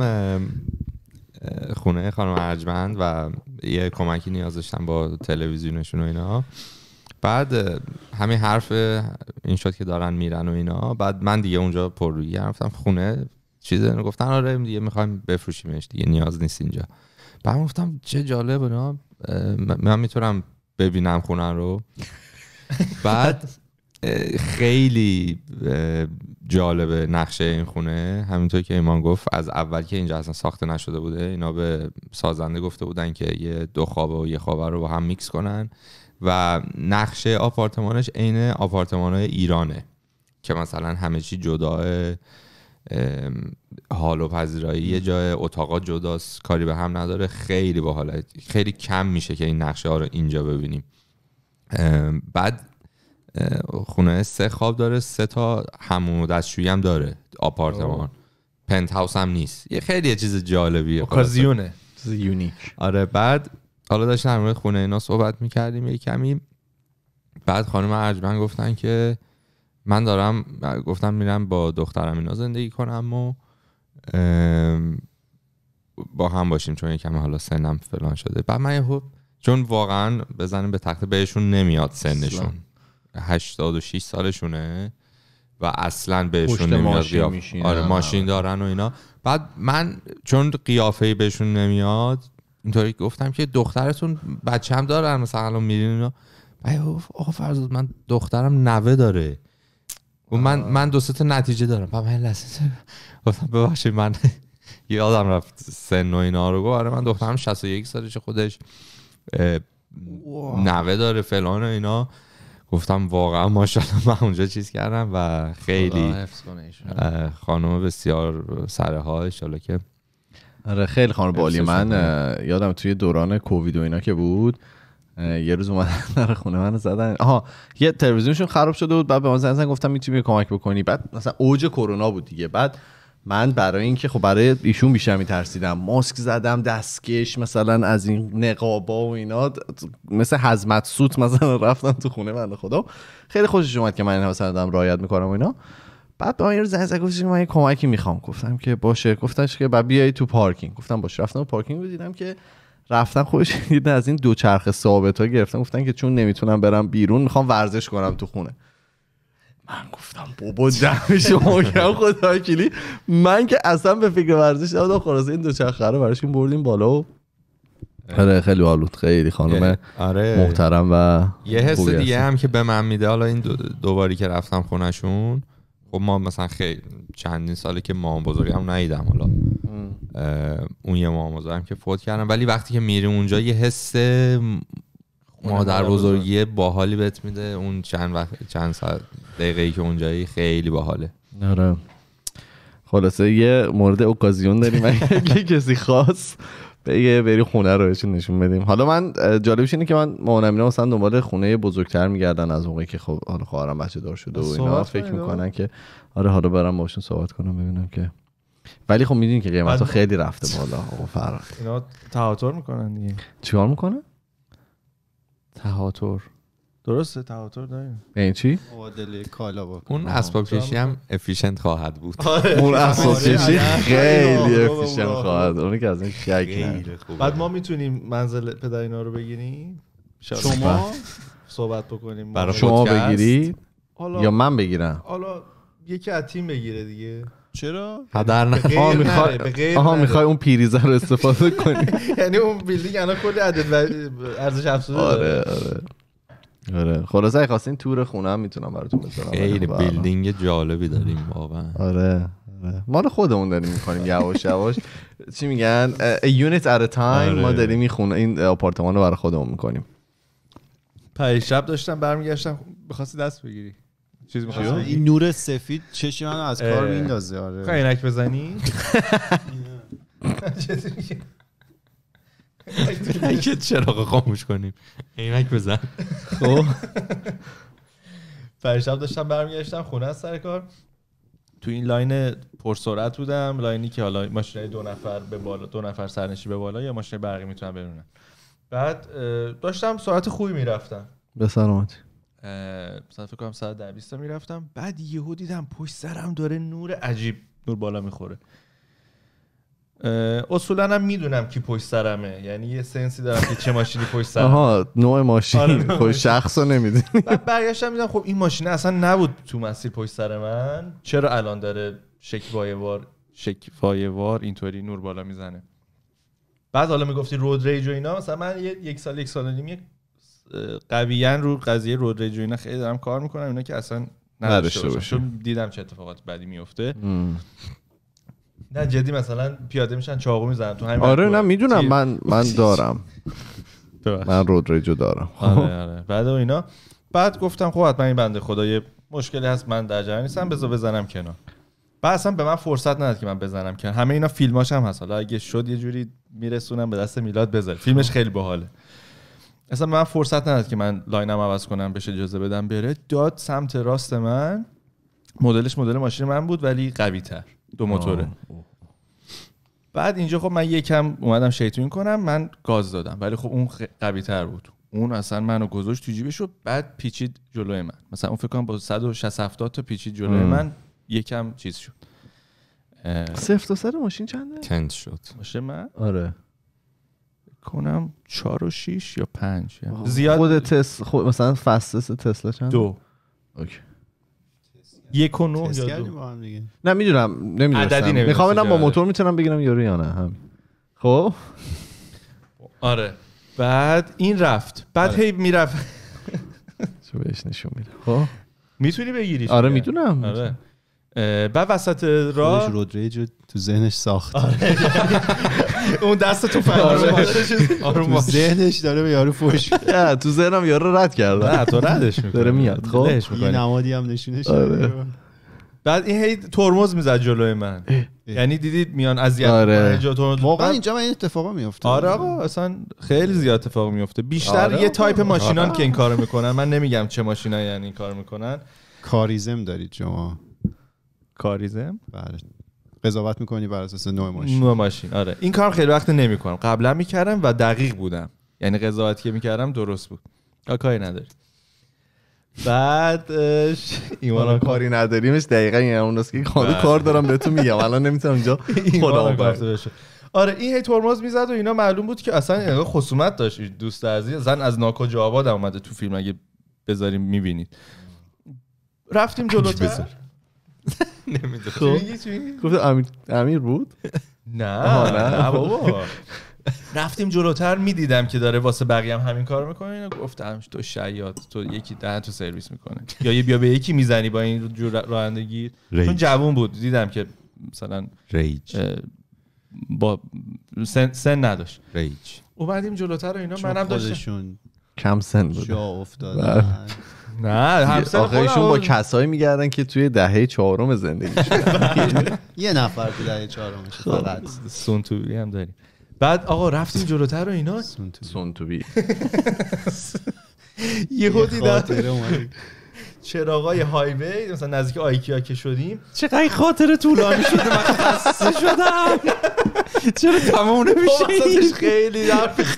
خونه خانم ارجمند و یه کمکی نیاز داشتم با تلویزیونشون و اینا. بعد همین حرف این شد که دارن میرن و اینا. بعد من دیگه اونجا پررویی رفتم خونه چیزه، گفتن آره دیگه میخوایم بفروشیمش دیگه نیاز نیست اینجا. بعد گفتم چه جالب اینا، من میتونم ببینم خونه رو. بعد خیلی جالبه نقشه این خونه، همینطور که ایمان گفت از اول که اینجا اصلا ساخته نشده بوده، اینا به سازنده گفته بودن که یه دو خوابه و یه خوابه رو با هم میکس کنن و نقشه آپارتمانش عین آپارتمان‌های ایرانه که مثلا همه چی جدا، حال و پذیرایی یه جای، اتاقا جداست، کاری به هم نداره. خیلی باحاله، خیلی کم میشه که این نقشه ها رو اینجا ببینیم. بعد خونه سه خواب داره، سه تا حموم و دستشویی هم داره آپارتمان، پنت هاوس هم نیست. یه خیلی یه چیز جالبیه، اوکازیونه، چیز یونیک. آره بعد حالا داشتم در مورد خونه اینا صحبت میکردیم یه کمی. بعد خانم ارجمند گفتن که من دارم، گفتم میرم با دخترم اینا زندگی کنم و با هم باشیم چون یکم حالا سنم فلان شده. بعد من یهو چون واقعا بزنیم به تخته بهشون نمیاد سنشون، هشتاد و شش سالشونه و اصلا بهشون نمیاد قیافه. آره ماشین دارن و اینا. بعد من چون قیافه‌ای بهشون نمیاد اینطوری گفتم که دخترتون بچه هم دارن مثلا الان میرین اینا. آقا فرزاد من دخترم نوه داره و من من دو سه تا نتیجه دارم. بعد من لحظه گفتم ببخشید من یادم رفت سن و اینا رو. گفت آره من دخترم شصت و یک سالشه، خودش نوه داره فلان و اینا. گفتم واقعا ماشاءالله من اونجا چیز کردم و خیلی خانم بسیار سرها ان شاءالله که آره خیلی خانم بالی. من یادم توی دوران کووید و اینا که بود یه روز اومدن در خونه من زدن، آها یه تلویزیونشون خراب شده بود. بعد به من زنگ گفتم میتونی کمک بکنی. بعد مثلا اوج کرونا بود دیگه. بعد من برای اینکه خب برای ایشون بیشتر میترسیدم، ماسک زدم، دستکش مثلا از این نقابا و اینا، مثل حزمت سوت مثلا رفتم تو خونه بنده خدا. خیلی خوشش اومد که من مثلا دارم رعایت میکنم و اینا. بعد به من یه زنگ زد گفتش که من یه کمکی میخوام. گفتم که باشه. گفتش که بعد بیای تو پارکینگ. گفتم باشه. رفتم تو پارکینگ و دیدم که رفتن خودش دیدن از این دو چرخ ثابت ها گرفتن. گفتن که چون نمیتونم برم بیرون میخوام ورزش کنم تو خونه. من گفتم بابا دم شما کم خدا وکیلی. من که اصلا به فکر ورزش نبودم. خلاص این دو چرخه رو براشون بردیم بالا و آره خیلی عالی، خیلی خانم آره. محترم و یه حس دیگه هم که به من میده، حالا این دو, دو باری که رفتم خونهشون، خب ما مثلا خیلی چندین ساله که مامان بزرگم ندیدم، حالا اون یه مامان بزرگم که فوت کردن، ولی وقتی که میری اونجا یه حس مادر بزرگی باحالی بهت میده. اون چند وقت چند ساعت دقیقه‌ای که اونجایی خیلی باحاله. آره خلاصه یه مورد اوکازیون داریم اگه کسی خواست بگه بری خونه رو بهشون نشون بدیم. حالا من جالبش اینه که من مامانم اینا مثلا دنبال خونه بزرگتر میگردن از موقعی که خب حالا خواهرم بچه دار شده و اینا فکر میکنن که آره حالا برام باشون صحبت کنم ببینم که، ولی خب میدونین که قیمتا خیلی رفته بالا. آقا فرار اینا تهاتر میکنن دیگه. چیکار میکنن؟ تهاتر. درسته تهاتر داریم. این چی؟ معادله کالا با اون اسباب کشی هم افیشنت خواهد بود. اون اسباب کشی خیلی افیشنت خواهد. اون که از این شک نه. بعد ما میتونیم منزل پدر اینا رو بگیریم. شما صحبت بکنیم. برای شما بگیرید یا من بگیرم؟ حالا یکی از تیم بگیره دیگه. چرا؟ پدر نه. آها میخوای آها میخوای اون پیریزه رو استفاده کنی. یعنی اون بیلدینگ الان کلی عدد ارزش افزوده داره. آره آره. آره خلاصه اگه خواستین تور خونه هم میتونم براتون بذارم. خیلی بیلدینگ جالبی داریم واقعا. آره آره مال خودمون داریم میکنیم یواش یواش. چی میگن a unit at a time. ما داریم این خونه این آپارتمان رو برای خودمون میکنیم. پریشب داشتم برمیگشتم بخواستی دست بگیری چیز می‌خواستم. این نور سفید چشم منو از کار میندازه. آره عینک بزنی. اینکه چراغ خاموش کنیم عینک بزن. خب پریشب داشتم برمیگشتم خونه از سر کار، تو این لاین پرسرعت بودم، لاینی که حالا ماشین دو نفر به بالا دو نفر سرنشین به بالا یا ماشین برقی میتونن برونن. بعد داشتم سرعت خوبی میرفتم به سلامتی. مثلا فکر کنم ساعت ده بیست میرفتم، بعد یهو دیدم پشت سرم داره نور عجیب نور بالا میخوره. اصولا هم میدونم کی پشت سرمه، یعنی یه سنسی دارم که چه ماشینی پشت سرمه. آها نوع ماشین خود شخصو نمیدونی. بعد برگشتم دیدم خب این ماشین اصلا نبود تو مسیر پشت سر من، چرا الان داره شکوایه‌وار شکوایه‌وار اینطوری نور بالا میزنه. بعد حالا میگفتی رود ریج و اینا، مثلا من یک سال یک سال و نیم قویاً رو قضیه رود ریج و اینا خیلی دارم کار میکنم، اینا که اصلا نداشته باشم چون دیدم چه اتفاقات بدی میفته. نه جدی مثلا پیاده میشن چاقو میزنن تو همین. آره نه میدونم من من دارم. من رود ریجو دارم. آره آره بعد اینا بعد گفتم خب حتما این بنده خدا یه مشکلی هست من در جریان نیستم بذار بزنم کنار. بعد اصلا به من فرصت نداد که من بزنم کنار. همه اینا فیلماش هم هست، حالا اگه شد یه جوری میرسونم به دست میلاد بذار. فیلمش خیلی باحاله. اصلا به من فرصت نداد که من لاینم عوض کنم بهش اجازه بدم بره. داد سمت راست من، مدلش مدل ماشین من بود ولی قوی تر، دو موتوره. بعد اینجا خب من یکم اومدم شیطون کنم، من گاز دادم ولی خب اون قوی تر بود. اون اصلا منو گذاشت تو جیبش و بعد پیچید جلوی من. مثلا اون فکر کنم با صد و شصت هفتاد تا پیچید جلوی ام. من یکم چیز شد. صفر تا صد ماشین چنده؟ چند شد ماشین من؟ آره کنم چهار و شش یا پنج. زیاد خود تس خود مثلا فستس تسلا چند؟ دو. اوکی. یک و نه یا دو. نه میدونم نمیدونستم. میخوام ببینم با موتور میتونم بگیرم یا یا نه هم. خب آره بعد این رفت بعد آره. هی میرفت چه بهش نشون میده. خب میتونی بگیریش. آره میدونم. آره بعد وسط راه رود ریج تو ذهنش ساخت. آره. اون دست تو فهمیده تو ذهنش داره به یارو فوش میده. تو ذهنم یارو رد کرده. نه تو ردش میکنه داره میاد. خب یه نمادی هم نشونش. بعد این هی ترمز میزد جلوی من. یعنی دیدید میان اذیت آره. میکنن. واقعا اینجا من این اتفاقا میفته. آره آقا اصلا خیلی زیاد اتفاق میفته. بیشتر آره یه تایپ ماشینان آره. که این کارو میکنن. من نمیگم چه ماشینایی یعنی این کارو میکنن. کاریزم دارید شما؟ کاریزم؟ بله. قضاوت میکنی بر اساس نوع ماشین. نوع ماشین آره. این کار خیلی وقت نمیکنم. قبلا میکردم و دقیق بودم. یعنی قضاوتی که میکردم درست بود. کاری نداری. بعد ایمان کاری نداریمش دقیقاً یعنی اوناست که خانه کار دارم بهتون میگم الان نمیتونم اینجا خدا بشه. آره این هی ترمز میزد و اینا معلوم بود که اصلا خصومت داشت. دوست عزیز زن از ناکجا آباد اومده تو فیلم اگه بذاریم میبینید. رفتیم جلوتر نمیدونم گفت امیر امیر بود نه نه بابا. رفتیم جلوتر میدیدم که داره واسه بقیه هم همین کارو میکنه. گفتم تو شیاد تو یکی ده تو سرویس میکنه یا یه بیا به یکی میزنی با این رانندگی. چون جوون بود دیدم که مثلا ریج با سن, سن نداشت. ریج اومدیم جلوتر و اینا منم داشتم کم سن بود جا افتادن. نه همسر آخرشون با کسایی میگردن که توی دهه چهارم زندگیشون یه نفر تو دهه چهارمش فقط سون توبی هم داریم. بعد آقا رفتیم جلوتر و اینا سون توبی یهو دیدم چراغای هایوی مثلا نزدیک آیکیا که شدیم چقدر خاطر طولانی شده من خسته شدم. چرا تمام نمیشه خیلی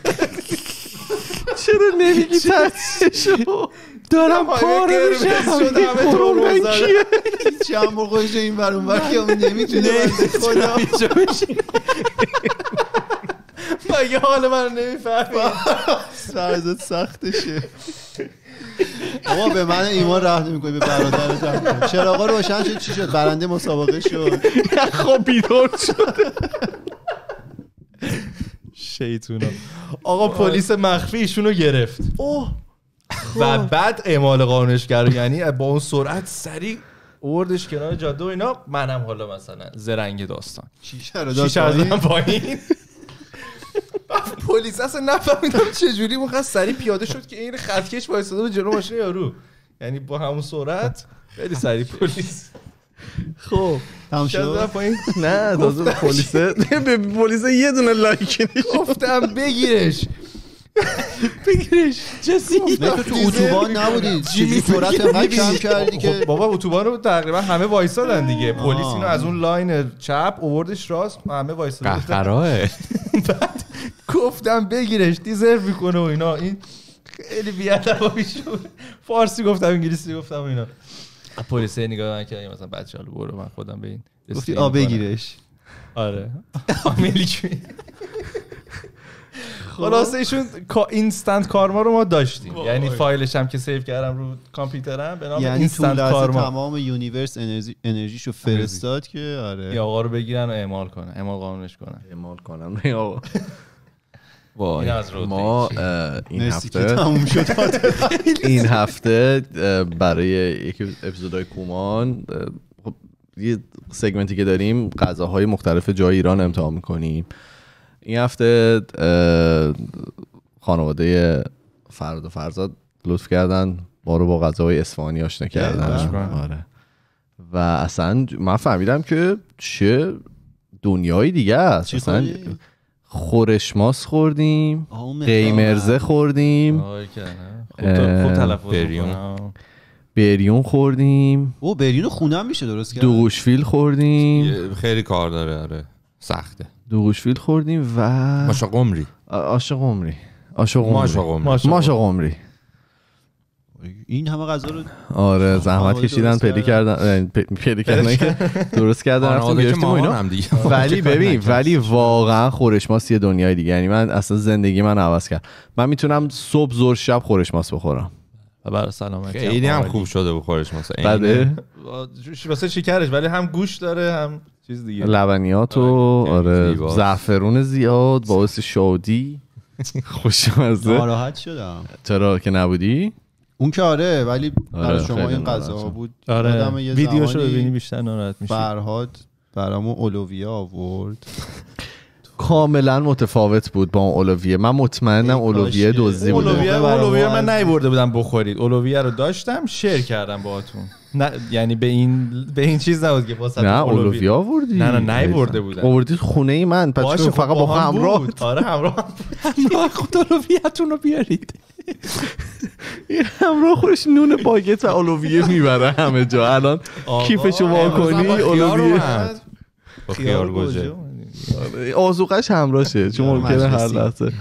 چرا نمیگی ترسشو دارم پاره میشم همه ترمز داره هیچی هم بخوش این برون وقتی همون نمیتونه خدا مگه حال من نمیفهمی سرزت سختشه. اما به من ایمان رحم نمی‌کنی به برادرت. چراغا روشن شد چی شد؟ برنده مسابقه شد. خب بیدار شد. شیطونا. آقا پلیس مخفی ایشونو گرفت. اوه و بعد اعمال قانونشگر یعنی با اون سرعت سریع اوردش کنار جاده و اینا. منم حالا مثلا زرنگ داستان شیشه رو داد شیشه پایین. پلیس اصلا نفهمیدم چه جوری موقع سریع پیاده شد که این خطکش وایساده به جلو ماشین یارو. یعنی با همون سرعت خیلی سریع پلیس. خب تمام شد پایین. نه تازه پلیس به پلیس یه دونه لایک گفتم بگیرش بگیرش جسی. نه تو تو اتوبان نبودی چیزی سرعت انقدر کم کردی که بابا اتوبان رو تقریبا همه وایسادن دیگه. پلیس اینو از اون لاین چپ آوردش راست همه وایسادن. قهقراه. بعد گفتم بگیرش دیزرو میکنه و اینا. این خیلی بی‌ادبی شد. فارسی گفتم انگلیسی گفتم اینا. پلیس نگاه نکردم مثلا بچه‌ها برو من خودم به این گفتی آ بگیرش. آره ملیکی. خلاصه ایشون اینستنت کارما رو ما داشتیم. یعنی فایلش هم که سیو کردم رو کامپیوترم به نام یعنی اینستنت کارما. تمام یونیورس انرژی انرژیشو فرستاد که آره یا آقا رو بگیرن و اعمال کنن اعمال قانونش کنن اعمال کنن. یا وای ما این هفته تموم شد. این هفته برای یکی اپیزودهای کومان یه سگمنتی که داریم غذاهای مختلف جای ایران امتحان میکنیم. این هفته خانواده فراد و فرزاد لطف کردن ما رو با غذاهای اصفهانی آشنا کردن. آره. و اصلا من فهمیدم که چه دنیای دیگه است. اصلا خورشماس خوردیم، قیمرزه خوردیم، خوب تلفظ بریون بریون خوردیم. او بریون خونم میشه درست کرد. دوغوشفیل خوردیم. خیلی کار داره آره سخته. دوغوشفیل خوردیم و ماشا قمری آش قمری آش قمری ماشا قمری. این همه غذا رو آره زحمت کشیدن پیدا کردن پیدا کردن که درست کردن رفتیم گرفتیم اینا. ولی ببین ولی واقعا خورشماس یه دنیای دیگه. یعنی من اصلا زندگی من عوض کرد. من میتونم صبح ظهر شب خورشماس بخورم. برای سلامتی خیلی هم خوب شده بود خورشماس. بعد واسه شکرش ولی هم گوش داره هم چیز دیگه لبنیات و آره زعفرون زیاد باعث شادی خوشمزه. ناراحت شدم. چرا که نبودی؟ اون که آره ولی برای شما این غذا بود. آره ویدیوشو ببینی بیشتر ناراحت میشی. فرهاد برامون اولویه آورد کاملا متفاوت بود با اون اولویه. من مطمئنم اولویه دزدی بود. اولویه اولویه من نیورده بودم بخورید. اولویه رو داشتم شیر کردم باهاتون. نه یعنی به این به این چیز نبود که واسه نه اولویه آوردی. نه نه نیورده بودم. آوردید خونه من پس فقط با همراه. آره همراه. خود اولویه‌تون رو بیارید. همراه خودش نون باگت و اولویه میبره همه جا. الان کیفشو وا کنی اولویه خیار گوجه آذوقش همراهشه چون ممکنه هر لحظه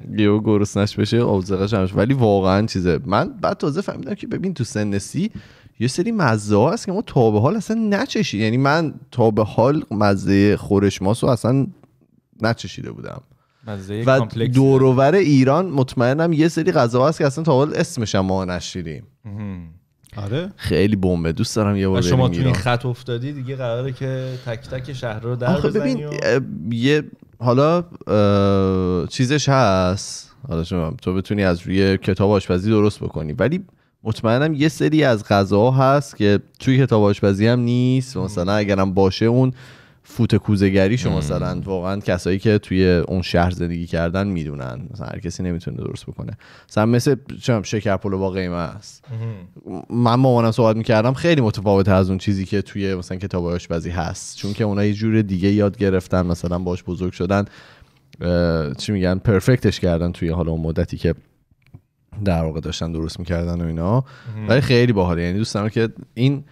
یهو گرسنش بشه آوزغش همش. ولی واقعا چیزه. من بعد تازه فهمیدم که ببین تو سن سی یه سری مزه ها هست که ما تا به حال اصلا نچشید. یعنی من تا به حال مزه خورش ماسو اصلا نچشیده بودم و دور و بر ایران مطمئنم یه سری غذا هست که اصلا تا حال اسمش هم ما نشیدیم. آره خیلی بمبه. دوست دارم یه بار بریم شما ایران. تو این خط افتادی دیگه قراره که تک تک شهر رو در بزنی و... یه حالا چیزش هست، حالا شما تو بتونی از روی کتاب آشپزی درست بکنی، ولی مطمئنم یه سری از غذاها هست که توی کتاب آشپزی هم نیست. مثلا اگرم باشه اون فوت کوزه‌گریشو مثلا واقعا کسایی که توی اون شهر زندگی کردن میدونن، مثلا هر کسی نمیتونه درست بکنه. مثلا مثل چم شکرپلو با قیمه است. من مامانم صحبت میکردم خیلی متفاوته از اون چیزی که توی مثلا کتاب آشپزی هست، چون که اونها یه جور دیگه یاد گرفتن، مثلا باش بزرگ شدن، چی میگن پرفکتش کردن توی حالا اون مدتی که در واقع داشتن درست میکردن و اینا. ولی خیلی باحاله. یعنی دوست دارم که این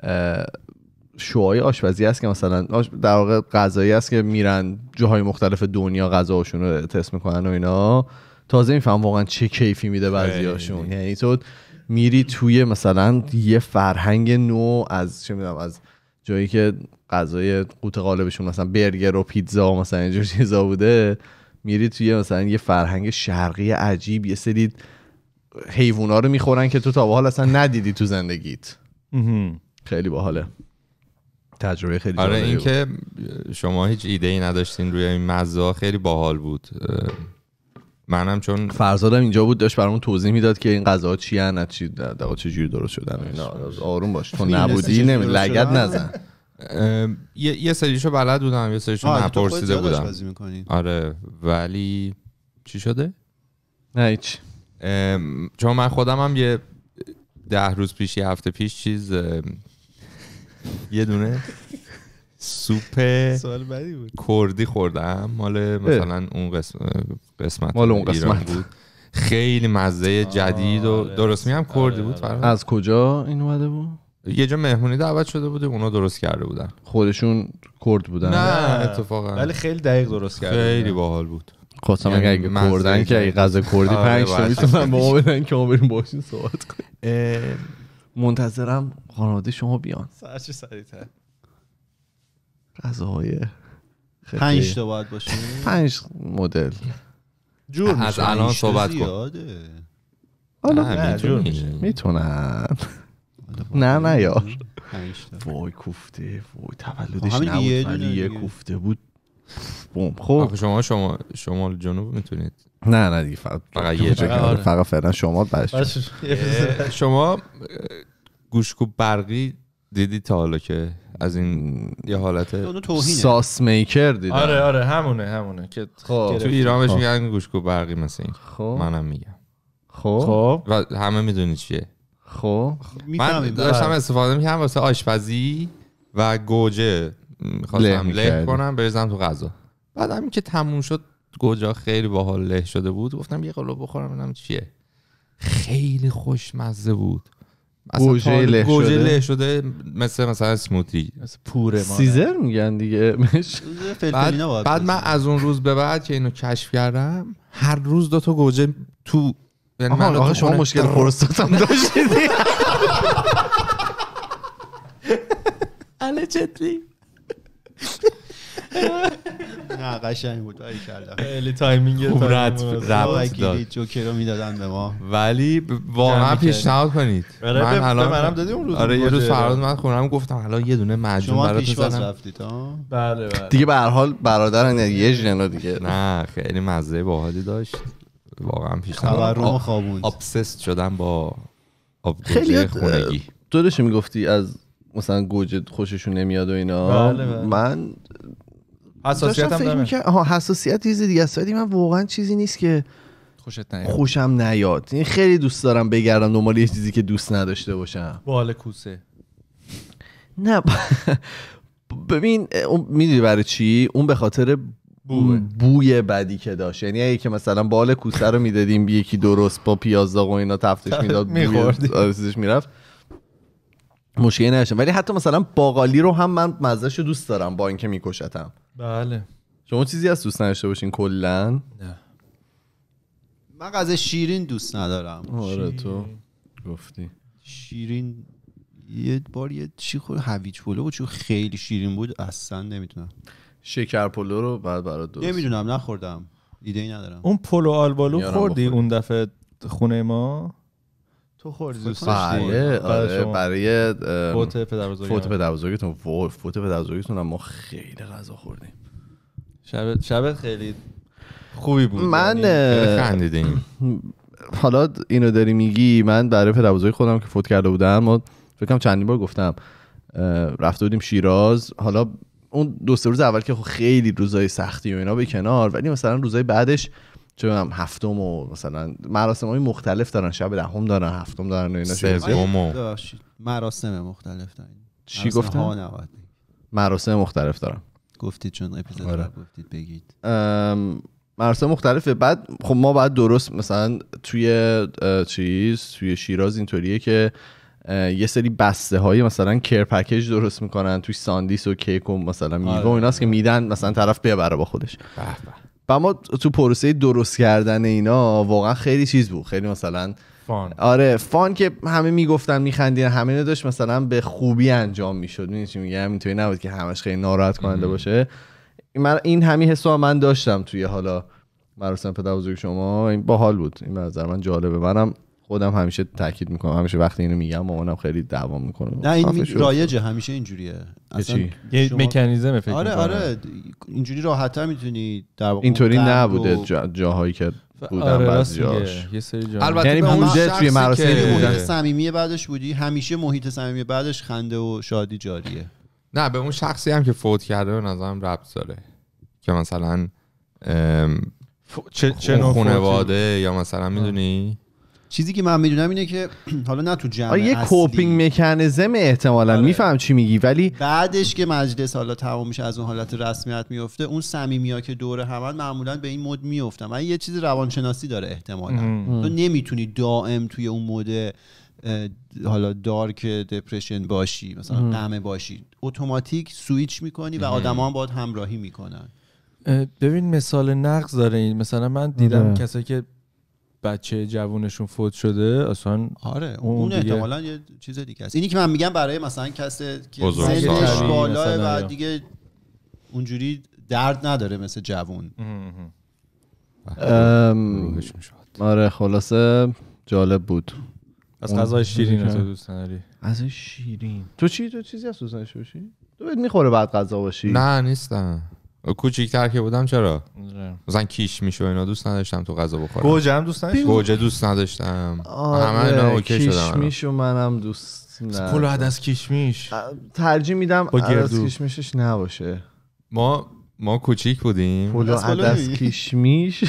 شوهای آشپزی هست که مثلا در واقع غذایی هست که میرن جاهای مختلف دنیا غذاهاشون رو تست میکنن و اینا، تازه میفهم واقعا چه کیفی میده بعضیاشون. یعنی تو میری توی مثلا یه فرهنگ نو از چه میدونم از جایی که غذای قوت قالبشون مثلا برگر و پیتزا مثلا اینجور چیزا بوده، میری توی مثلا یه فرهنگ شرقی عجیب، یه سری حیوونا رو میخورن که تو تا به حال اصلا ندیدی تو زندگیت. خیلی باحاله. تجربه خیلی آره جالبه. این که شما هیچ ایده ای نداشتین روی این مزه خیلی باحال بود. منم چون فرزادم اینجا بود داشت برامون توضیح میداد که این غذاها چی ان چی دقیقاً چه جوری درست شدن و اینا. آروم باش تو نبودی نمی لگد نزن. یه یه سریشو بلد بودم، یه سریشو نپرسیده بودم. آره ولی چی شده؟ نه هیچ. چون من خودم هم یه ده روز پیش یه هفته پیش چیز یه دونه سوپ سوال بدی بود کردی خوردم مال مثلا اون قسمت قسمت مال اون قسمت بود. خیلی مزه جدید و درست میگم کردی بود. فرق از کجا این اومده بود؟ یه جا مهمونی دعوت شده بوده، اونا درست کرده بودن. خودشون کرد بودن؟ نه اتفاقا ولی خیلی دقیق درست کرده. خیلی باحال بود. خواستم اگه اگه کردن که اگه غذا کردی پنج تا میتونن با ما بدن که ما بریم باشین صحبت کنیم. منتظرم خانواده شما بیان. سرچه سریع‌تر. غذاهای پنج تا باید باشه. پنج مدل. جور از الان صحبت کن. حالا جور میشه. میتونن. نه نه یار. وای کوفته، وای تولدش نبود ولی یه کوفته بود. بوم. خب شما شما شمال جنوب میتونید. نه نه دیگه فقط فقط یه جا فقط فعلا شما باش. شما گوشتکوب برقی دیدی تا حالا که از این یه حالت ساس میکر دیدم؟ آره آره همونه همونه که خب تو ایران بهش میگن گوشتکوب برقی مثلا این. خب منم میگم. خب و همه میدونی چیه. خب من داشتم استفاده میکردم واسه آشپزی و گوجه خواستم له کنم بریزم تو غذا. بعد همین که تموم شد گوجه خیلی باحال له شده بود، گفتم یه قلوب بخورم ببینم چیه. خیلی خوشمزه بود. گوجه له گوجه شده له شده مثل مثلا اسموتی، مثل پوره ما سیزر میگن دیگه. بعد, بعد من از اون روز به بعد که اینو کشف کردم هر روز دو تا گوجه تو، یعنی من آخه شما مشکل پروستات هم داشتید. اله جدی نه قشنگ بود ولی کردم خیلی تایمینگ خوب رد رد داد جوکر رو میدادن به ما. ولی واقعا پیشنهاد کنید. من الان منم دادی اون روز. آره یه روز فراد من خونم گفتم الان یه دونه معجون برات بزنم. شما پیش ها؟ بله بله. دیگه به هر حال برادرن یه ژنا دیگه. نه خیلی مزه باحالی داشت. واقعا پیشنهاد روم خوابوند. ابسست شدم با آبگوجه خونگی. تو داشتی میگفتی از مثلا گوجه خوششون نمیاد و اینا. بله بله. من حساسیت هم دارم. آها حساسیت چیز دیگه است. ولی من واقعا چیزی نیست که خوشت نیاد. خوشم نیاد. این خیلی دوست دارم بگردم دنبال یه چیزی که دوست نداشته باشم. بال کوسه. نه ببین اون میدونی برای چی؟ اون به خاطر بوه. بوی بدی که داشت. یعنی اگه که مثلا بال کوسه رو میدادیم یکی درست با پیاز داغ و اینا تفتش میداد میخوردی آرزش میرفت مشکلی نداشتم. ولی حتی مثلا باقالی رو هم من مزهشو دوست دارم با اینکه میکشتم. بله. شما چیزی از دوست نداشته باشین کلا؟ نه من غذا شیرین دوست ندارم. آره تو گفتی شیرین. یه بار یه چی خود هویج پلو بود چون خیلی شیرین بود اصلا نمیتونم. شکر پلو رو بعد برات درست نمیدونم نخوردم ایده ای ندارم. اون پلو آلبالو خوردی اون دفعه خونه ما؟ تو خوردی دوست داشتی؟ بله آره برای فوت پدربزرگ فوت پدربزرگتون فوت پدربزرگتون ما خیلی غذا خوردیم. شب شب خیلی خوبی بود. من خندیدیم. حالا اینو داری میگی من برای پدربزرگ خودم که فوت کرده بودم ما فکر کنم چندین بار گفتم رفته بودیم شیراز. حالا اون دو سه روز اول که خیلی روزای سختی و اینا به کنار ولی مثلا روزای بعدش چه می‌دونم هفتم و مثلا مراسم‌های مختلف دارن شب دهم دارن هفتم دارن و اینا سوم مراسم مختلف دارن. چی گفتن؟ مراسم مختلف دارن گفتید چون اپیزود رو گفتید بگید. مراسم مختلفه. بعد خب ما باید درست مثلا توی چیز توی شیراز اینطوریه که یه سری بسته های مثلا کیر پکیج درست میکنن توی ساندیس و کیک و مثلا میوه و ایناست که میدن مثلا طرف ببره با خودش. و ما تو پروسه درست کردن اینا واقعا خیلی چیز بود خیلی مثلا فان. آره فان که همه میگفتن میخندین همه داشت مثلا به خوبی انجام میشد. میدونی چی میگم اینطوری نبود که همش خیلی ناراحت کننده باشه. من این همین حسو من داشتم توی حالا مراسم پدربزرگ شما. این باحال بود. این به نظر من جالبه. منم خودم همیشه تاکید میکنم همیشه وقتی اینو میگم مامانم خیلی دعوا میکنه. نه این رایجه همیشه اینجوریه اصلا یه شما... مکانیزم فکر آره آره اینجوری راحت‌تر میتونی در واقع اینطوری نبوده و... جا... جاهایی که بودن آره بعضی جاش یه سری جا البته یعنی بوده توی مراسم محیط صمیمی بعدش بودی همیشه محیط صمیمی بعدش خنده و شادی جاریه. نه به اون شخصی هم که فوت کرده به نظرم ربط داره که مثلا ام... ف... چه چه خانواده یا مثلا میدونی چیزی که من میدونم اینه که حالا نه تو جمع یه کوپینگ مکانیزم احتمالاً آره. میفهم چی میگی ولی بعدش که مجلس حالا تمام میشه از اون حالت رسمیت میفته اون صمیمی‌ها که دور همن معمولاً به این مود میافتن. من یه چیزی روانشناسی داره احتمالاً تو نمیتونی دائم توی اون مود حالا دارک دپرشن باشی مثلا غم باشی اتوماتیک سویچ میکنی و آدما هم باهات همراهی میکنن. ببین مثال نقض داره این مثلا من دیدم کسایی که بچه جوونشون فوت شده اصلا آره اون, اون احتمالاً یه چیز دیگه است. اینی که من میگم برای مثلا کسی که سنش بالاه و دیگه اونجوری درد نداره مثل جوون. آره خلاصه جالب بود. از غذای شیرین تو دوست نداری؟ غذای شیرین تو چی تو چیزی از دوست نداشته باشی؟ تو بهت میخوره بعد غذا باشی؟ نه نیستم. کوچیک‌تر که بودم چرا؟ مثلا کیش میشه اینا دوست نداشتم تو غذا بخورم. گوجه هم دوست نداشتم. گوجه دوست نداشتم. همه اینا اوکی شدن. کیشمیشو منم دوست ندارم. پلو عدس کیشمیش. ترجیح میدم عدس کیشمیشش نباشه. ما ما کوچیک بودیم. پلو عدس کیشمیش.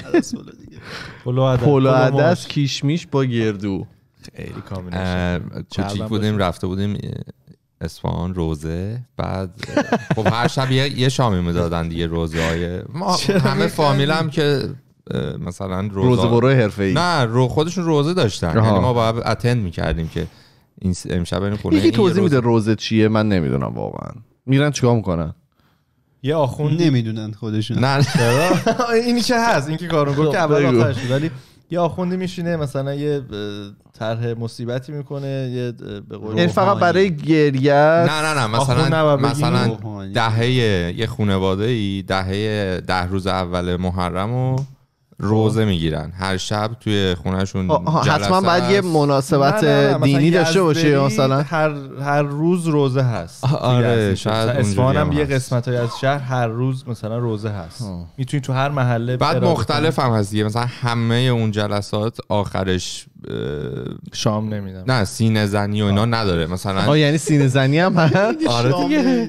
پلو عدس کیشمیش با گردو. خیلی کامبینیشن. کوچیک بودیم رفته بودیم اصفهان روزه. بعد خب هر شب یه, یه شامی میدادن دیگه روزه های ما همه فامیلم که مثلا روزه روزه برای حرفه‌ای نه رو خودشون روزه داشتن یعنی ما باید اتند میکردیم که این امشب این خونه یکی توضیح میده روزه چیه من نمیدونم واقعا. میرن چیکار میکنن؟ یه آخوند نمیدونن خودشون. نه اینی که هست این که کارو گفت که اول آخرش بود ولی یه آخوندی میشینه مثلا یه طرح مصیبتی میکنه یه به قول یعنی فقط برای گریه نه نه نه مثلا مثلا دهه یه خانواده ای دهه ده روز اول محرم و روزه میگیرن هر شب توی خونهشون جلسه حتما باید یه مناسبت نه نه نه دینی داشته باشه مثلا هر هر روز روزه هست. آره شاید اصفهان هم یه قسمتایی از شهر هر روز مثلا روزه هست. میتونی تو هر محله بعد مختلف هم هست دیگه مثلا همه اون جلسات آخرش شام نمیدن نه سینه زنی و اینا نداره مثلا آ یعنی سینه زنی هم هست. آره دیگه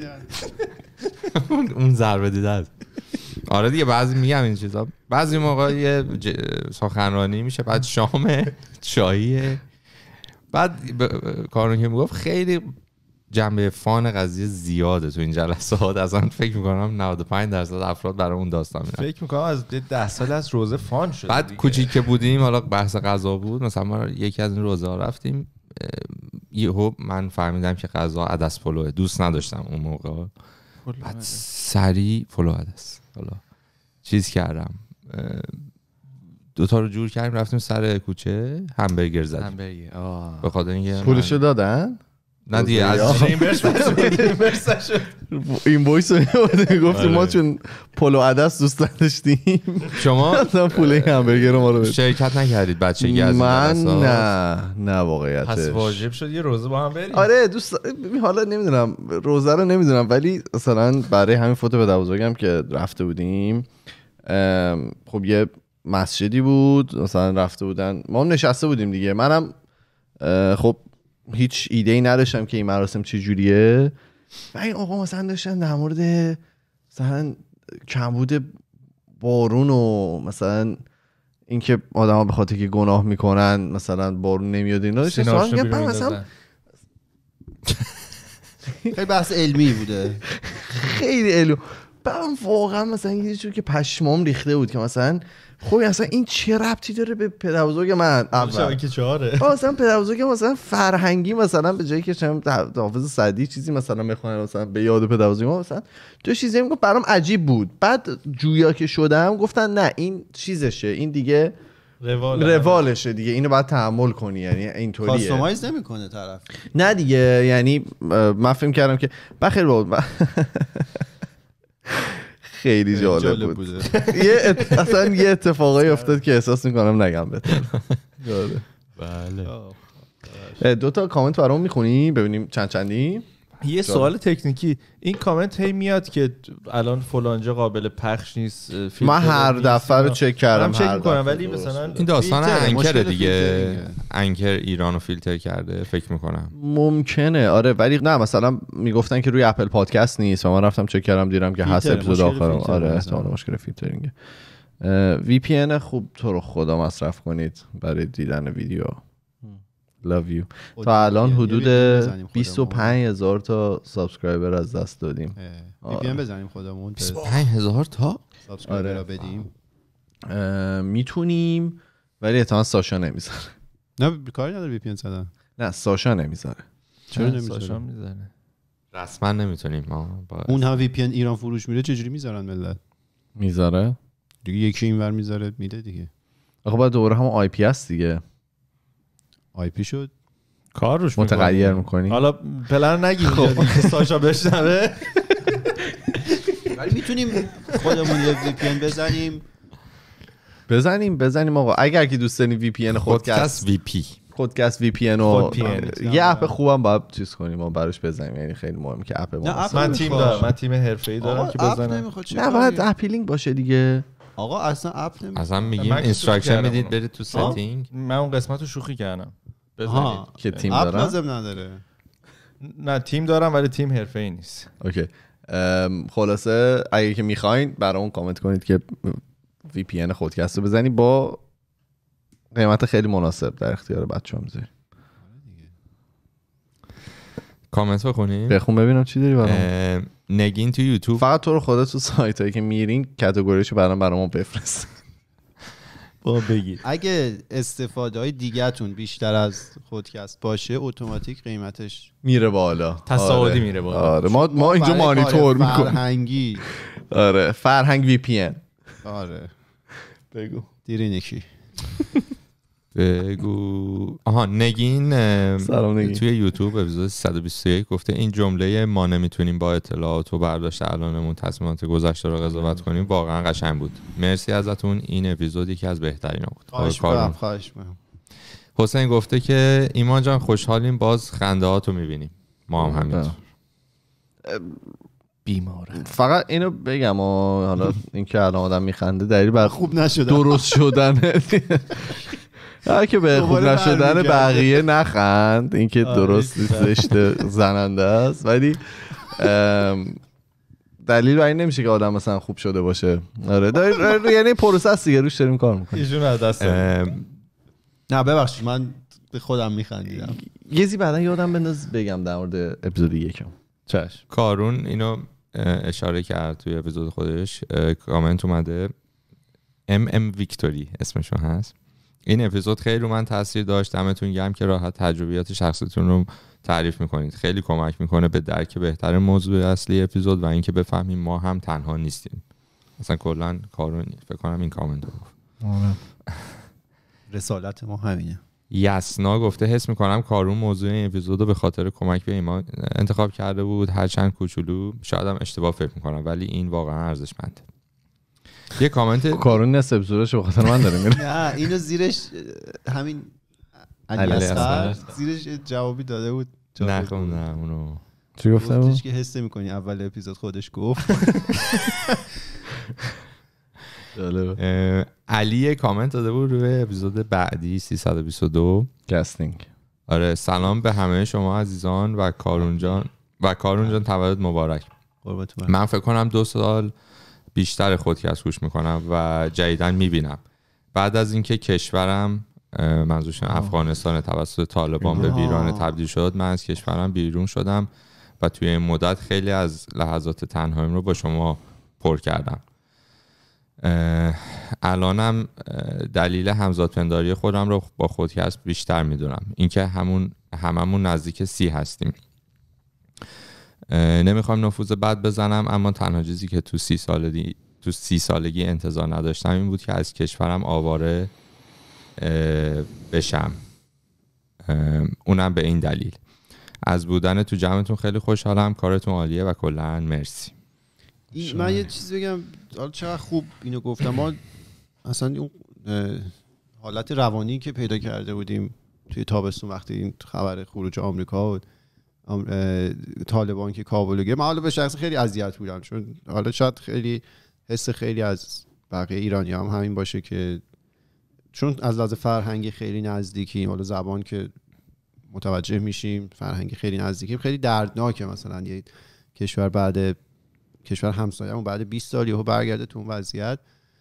اون ضربه دیده است. آره دیگه بعضی میگم این چیزا بعضی موقع یه ج... سخنرانی میشه بعد شام چاییه بعد ب... کارون که میگفت خیلی جنبه فان قضیه زیاده تو این جلسات اصلا فکر میکنم نود و پنج درصد افراد برای اون داستان میرن. فکر میکنم از ده سال از روزه فان شده. بعد کوچیک که بودیم حالا بحث غذا بود مثلا ما یکی از این روزه ها رفتیم یهو من فهمیدم که غذا عدس پلوه دوست نداشتم اون موقع بعد سری پلو عدس حالا چیز کردم دوتا رو جور کردیم رفتیم سر کوچه همبرگر زدیم. همبرگر آه به خاطر اینکه پولشو دادن؟ نه دیگه از این وایس رو گفتیم ما چون پلو عدس دوست نداشتیم شما اصلا پول این همبرگر رو ما رو شرکت نکردید بچگی از من نه نه واقعیتش پس واجب شد یه روزه با هم بریم. آره دوست حالا نمیدونم روزه رو نمیدونم ولی مثلا برای همین فوتو پدر بزرگم که رفته بودیم خب یه مسجدی بود مثلا رفته بودن ما هم نشسته بودیم دیگه منم خب هیچ ایده ای نداشتم که این مراسم چه جوریه و این آقا مثلا داشتن در مورد مثلا کمبود بارون و مثلا اینکه آدما به خاطر که گناه میکنن مثلا بارون نمیاد اینا داشتن سوال میگم مثلا خیلی بحث علمی بوده خیلی علمی من واقعا مثلا یه چیزی که پشمام ریخته بود که مثلا خب اصلا این چه ربطی داره به پدربزرگ من اول که چهاره مثلا پدربزرگ مثلا فرهنگی مثلا به جایی که چم حافظ سعدی چیزی مثلا میخونه مثلا به یاد پدربزرگ ما مثلا دو چیزی میگم برام عجیب بود بعد جویا که شدم گفتن نه این چیزشه این دیگه روال روالشه دیگه اینو باید تحمل کنی یعنی اینطوریه کاستومایز نمیکنه طرف نه دیگه یعنی من فهم کردم که بخیر بود خیلی جالب بود, بود. یه ات... اصلا یه اتفاقایی افتاد که احساس میکنم نگم بهتر بله دو تا کامنت برام میخونی ببینیم چند چندی یه سوال تکنیکی این کامنت هی میاد که الان فلانجا قابل پخش نیست من هر دفعه رو چک کردم چک میکنم ولی مثلا این داستان انکر دیگه انکر ایرانو فیلتر کرده فکر میکنم ممکنه آره ولی نه مثلا میگفتن که روی اپل پادکست نیست و من رفتم چک کردم دیدم که هست اپیزود آخر آره احتمال مشکل فیلترینگ وی پی ان خوب تو رو خدا مصرف کنید برای دیدن ویدیو love you تا الان حدود بیست و پنج هزار تا سابسکرایبر از دست دادیم وی پی ان بزنیم خودمون بیست و پنج هزار تا سابسکرایبر رو بدیم میتونیم ولی احتمال ساشا نمیذاره نه کاری نداره وی پی ان زدن نه ساشا نمیذاره چرا نمیذاره ساشا میذاره رسما نمیتونیم ما اون ها وی پی ان ایران فروش میره چجوری میذارن ملت میذاره دیگه یکی اینور میذاره میده دیگه آخه بعد دوباره هم آی پی است دیگه آی پی شد کار روش متغیر میکنی حالا پلن نگیم که ساشا بشنوه ولی میتونیم خودمون یه وی پی ان بزنیم بزنیم بزنیم آقا اگر که دوست دارین وی پی ان خودکست وی پی خودکست وی پی ان و یه اپ خوبم باید چیز کنیم ما براش بزنیم یعنی خیلی مهمه که اپ ما من تیم دارم من تیم حرفه‌ای دارم که بزنم نه باید اپیلینگ باشه دیگه آقا اصلا اپ نمیشه اصلا میگیم اینستراکشن میدید برید تو ستینگ من اون قسمتو شوخی کردم بزنید که تیم دارم اپ لازم نداره نه تیم دارم ولی تیم حرفه‌ای نیست اوکی خلاصه اگه که میخواین برامون کامنت کنید که وی پی ان خودکست رو بزنید با قیمت خیلی مناسب در اختیار بچه‌ها میذاریم کامنت بخونیم بخون ببینم چی داری برام نگین تو یوتیوب فقط تو رو خدا تو سایت هایی که میرین کاتگوریشو برام برامون بفرست با بگید اگه استفاده های دیگه‌تون بیشتر از خودکست باشه اتوماتیک قیمتش میره بالا تصاعدی آره. میره بالا آره ما ما اینجا مانیتور میکنیم فرهنگی آره فرهنگ وی پی ان آره بگو دیرینکی بگو آها نگین سلام نگین توی یوتیوب اپیزود صد و بیست و یک گفته این جمله ما نمیتونیم با اطلاعات و برداشت الانمون تصمیمات گذشته رو قضاوت کنیم واقعا قشنگ بود مرسی ازتون این اپیزود یکی از بهترینا بود خواهش می‌کنم خواهش می‌کنم حسین گفته که ایمان جان خوشحالیم باز خنده‌هاتو می‌بینیم ما هم همینطور بیماره فقط اینو بگم و حالا اینکه الان آدم میخنده دلیل بر خوب نشدن درست شدن هر که به خوب نشدن بقیه نخند اینکه درست زشت زننده است ولی دلیل بر این نمیشه که آدم مثلا خوب شده باشه آره یعنی پروسه است دیگه روش داریم کار میکنیم یه جون از دست نه ببخشید من به خودم میخندیدم یه زی بعدا یادم بنداز بگم در مورد اپیزود یکم چشم کارون اینو اشاره کرد توی اپیزود خودش کامنت اومده ام ام ویکتوری اسمشون هست این اپیزود خیلی رو من تاثیر داشت دمتون گرم که راحت تجربیات شخصیتون رو تعریف میکنید خیلی کمک میکنه به درک بهتر موضوع اصلی اپیزود و اینکه بفهمیم ما هم تنها نیستیم مثلا کلا کارون فکر کنم این کامنت رو گفت رسالت ما همینه. یسنا گفته حس میکنم کارون موضوع این اپیزود رو به خاطر کمک به ایمان انتخاب کرده بود، هرچند کوچولو، شاید هم اشتباه فکر میکنم ولی این واقعا ارزشمنده. یه کامنت کارون نصف اپیزودش به خاطر من داره میره. نه اینو زیرش همین علی اصغر زیرش جوابی داده بود. نه خب نه اونو چی گفتم؟ گفتش که حس میکنی اول اپیزود خودش گفت. علی کامنت داده بود روی اپیزود بعدی سیصد و بیست و دو کاستینگ. آره سلام به همه شما عزیزان و کارون جان و کارون جان تولد مبارک. من فکر کنم دو سال بیشتر خودکست گوش میکنم و جدیداً میبینم بعد از اینکه کشورم منظورش افغانستان توسط طالبان به ویرانه تبدیل شد، من از کشورم بیرون شدم و توی این مدت خیلی از لحظات تنهاییم رو با شما پر کردم. الانم دلیل همزادپنداری خودم رو با خودکست بیشتر میدونم، اینکه همون هممون نزدیک سی هستیم. نمیخوام نفوذ بد بزنم اما تنها چیزی که تو سی سالگی تو سی سالگی انتظار نداشتم این بود که از کشورم آواره بشم، اونم به این دلیل. از بودن تو جمعتون خیلی خوشحالم، کارتون عالیه و کلا مرسی. من یه چیز بگم، حالا چقدر خوب اینو گفتم، ما اصلا اون حالت روانی که پیدا کرده بودیم توی تابستون وقتی این خبر خروج آمریکا و طالبان که کابل گرفت، من حالا به شخص خیلی اذیت بودم، چون حالا شاید خیلی حس خیلی از بقیه ایرانی هم همین باشه که چون از لحاظ فرهنگی خیلی نزدیکیم، حالا زبان که متوجه میشیم، فرهنگی خیلی نزدیکیم، خیلی دردناکه مثلا یه کشور بعد کشور همسایه‌مون بعد بیست سال یهو برگرده تو اون وضعیت.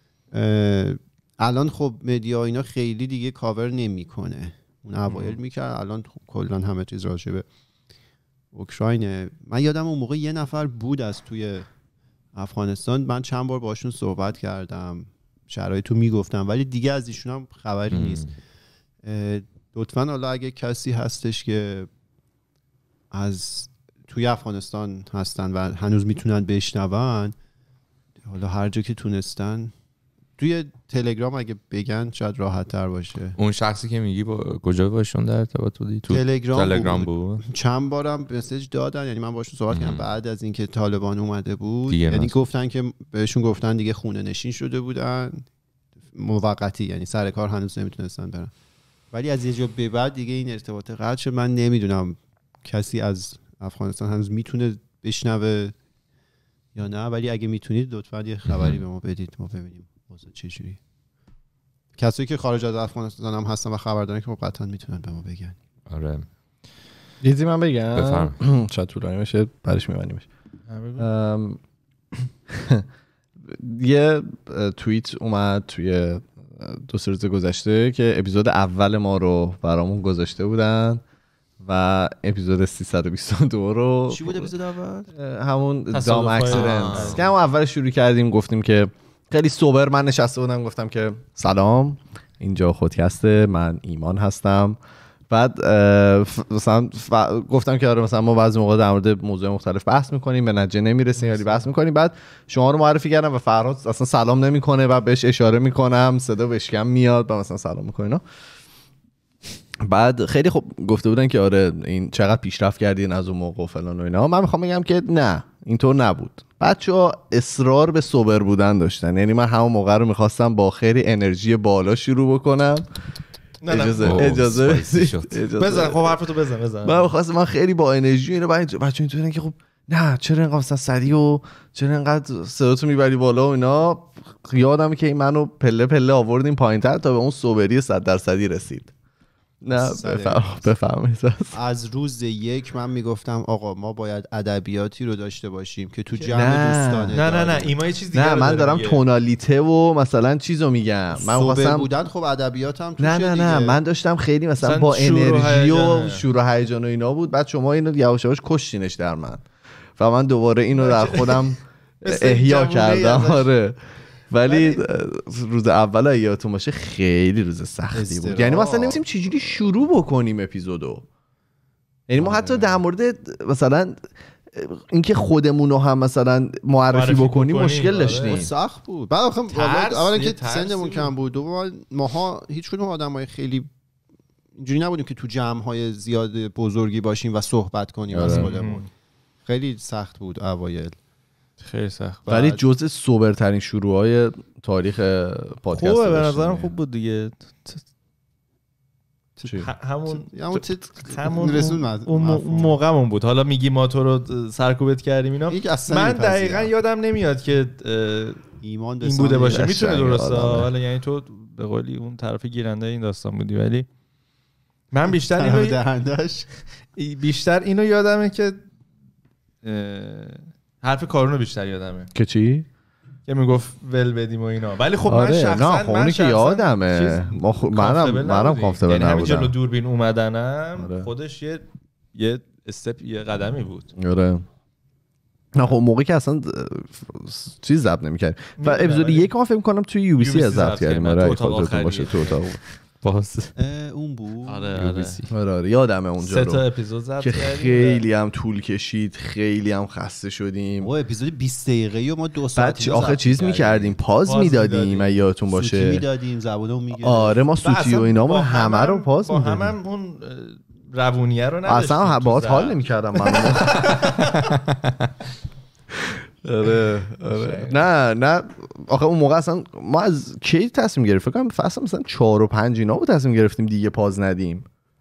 الان خب مدیا اینا خیلی دیگه کاور نمیکنه، اون اوایل میکرد، الان کلا همه چیز راجع به اوکراینه. من یادم اون موقع یه نفر بود از توی افغانستان، من چند بار باشون صحبت کردم، شرایطو میگفتم، ولی دیگه از ایشون هم خبری نیست. لطفاً حالا اگه کسی هستش که از توی افغانستان هستن و هنوز میتونن بشنون، حالا هر جا که تونستن توی تلگرام اگه بگن شاید راحت تر باشه. اون شخصی که میگی با کجا باشون در ارتباط بودی؟ تو تلگرام, تلگرام بود. بود چند بارم مسیج دادن، یعنی من باشون صحبت کردم بعد از اینکه طالبان اومده بود، یعنی گفتن که بهشون گفتن دیگه خونه نشین شده بودن موقتی، یعنی سر کار هنوز نمیتونستن برن، ولی از یه جا به بعد دیگه این ارتباط قطع شد. من نمیدونم کسی از افغانستان هنوز میتونه بشنوه یا نه، ولی اگه میتونید لطفاً یه خبری به ما بدید ما ببینیم وضع چجوری. کسایی که خارج از افغانستان هم هستن و خبر دارن که ما قطعا میتونن به ما بگن. آره یه من بگم شاید طولانی بشه بعدش میبنیمش. یه توییت اومد توی دو سه روز گذشته که اپیزود اول ما رو برامون گذاشته بودن و اپیزود سیصد و بیست و دو رو چی بود اپیزود اول؟ همون دام اکسیدنت که همون اول شروع کردیم، گفتیم که خیلی سوبر من نشسته بودم گفتم که سلام اینجا خودکسته، من ایمان هستم. بعد مثلا گفتم که آره مثلا ما بعضی موقع در مورد موضوع مختلف بحث میکنیم به نتیجه نمیرسیم ولی بحث میکنیم. بعد شما رو معرفی کردم و فرهاد اصلا سلام نمیکنه و بهش اشاره میکنم، صدا بشکم میاد و مثلا سلام میکنه. بعد خیلی خوب گفته بودن که آره این چقدر پیشرفت کردین از اون موقع و فلان و اینا. من میخوام بگم که نه اینطور نبود. بچه‌ها اصرار به سوبر بودن داشتن، یعنی من همون موقع رو میخواستم با خیلی انرژی بالا شروع بکنم. نه اجازه نه. اجازه بزن خب حرفتو بزن بزن. من می‌خواستم من خیلی با انرژی اینو بعد بچه‌ها اینطوریه که خب نه چرا اینقدر مثلا سری و چرا اینقدر صداتو میبری بالا و اینا. یادمه که این منو پله پله آوردیم پایین‌تر تا به اون سوبری صد درصدی رسید. نه بفرمایید. از روز یک من میگفتم آقا ما باید ادبیاتی رو داشته باشیم که تو جمع دوستانه. نه نه نه ایما یه چیز دیگه. نه من دارم تونالیته و مثلا چیزو میگم. من خواستم بودن خب ادبیات هم توشه. نه نه نه من داشتم خیلی مثلا با انرژی و شور و هیجان و اینا بود. بعد شما اینو یواش یواش کشتینش در من و من دوباره اینو در خودم احیا کردم. آره ولی روز اول یادتون باشه خیلی روز سختی بود. یعنی مثلا نمی‌دونیم چجوری شروع بکنیم اپیزودو. یعنی ما حتی در مورد مثلا اینکه خودمون رو هم مثلا معرفی بکنیم مشکل داشتیم. سخت بود. بعد آخه اولا که سنمون کم بود، دوم ماها هیچ کدوم آدمای خیلی اینجوری نبودیم که تو جمع‌های زیاد بزرگی باشیم و صحبت کنیم از خودمون. خیلی سخت بود اوایل. خیلی سخت. ولی جزء سوبرترین شروع‌های تاریخ پادکست خوبه به نظرم خوب بود دیگه. همون همون اون موقعمون بود. حالا میگی ما تو رو سرکوبت کردیم اینا، من دقیقاً یادم نمیاد که ایمان این بوده باشه. میتونه درسته، حالا یعنی تو به قولی اون طرف گیرنده این داستان بودی، ولی من بیشتر اینو دهندش بیشتر اینو یادمه که حرف کارونو بیشتر یادمه که چی که میگفت ول بدیم و اینا. ولی خب آره، من شخصا نه من که یادمه خ... منم منم کامفتبل یعنی نبودم. همین جلو دوربین اومدنم آره. خودش یه یه استپ یه قدمی بود. آره نه خب موقعی که اصلا چیز ضبط نمی‌کردیم و اپیزود یک ما فکر می‌کنم توی یو بی سی از ضبط کردیم. آره خودتون باشه تو اتاق باز اون بود. آره آره. آره آره یادمه اونجا سه تا اپیزود ضبط که خیلی هم طول کشید، خیلی هم خسته شدیم. او اپیزود بیست دقیقه‌ای و ما دو ساعت آخه چیز می‌کردیم، پاز میدادیم، اگه یادتون باشه. سوتی میدادیم، زبونمون میگه. آره ما سوتی و اینامون همه رو پاز میدادیم. با همم اون روونیه رو نداشتیم. اصلا باهات حال نمی‌کردم من. آره آره نه نه آخه اون موقع اصلا ما از کی تصمیم گرفتیم؟ فکر کنم فصل مثلا چهار و پنج اینا بود تصمیم گرفتیم دیگه پاز ندیم.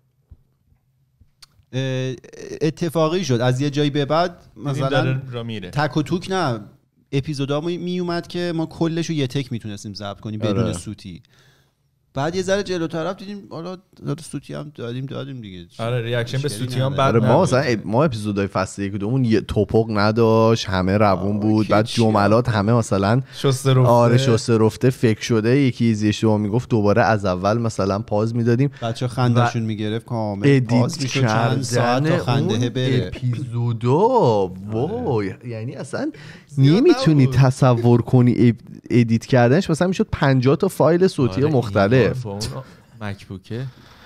اتفاقی شد از یه جایی به بعد مثلا تک و توک نه اپیزودا می اومد که ما کلش رو یه تک میتونستیم ضبط کنیم بدون آره. سوتی. بعد یه ذره جلوتر رفت دیدیم حالا سوتی هم دادیم دادیم دیگه. آره ریاکشن به سوتی هم بعد ما مثلا ما اپیزودهای فصل یک و دومون یه توپق نداشت، همه روون بود. بعد جملات همه مثلا شسته رفته. آره شسته رفته فکر شده، یکی از اشتباه میگفت دوباره از اول مثلا پاز میدادیم. بچا خندهشون میگرفت کامل پاز میشد چند ساعت تا خنده بره. اپیزودا وای یعنی اصلا نمیتونی تصور کنی ادیت کردنش مثلا میشد پنجاه تا فایل صوتی آره مختلف. مکبوکه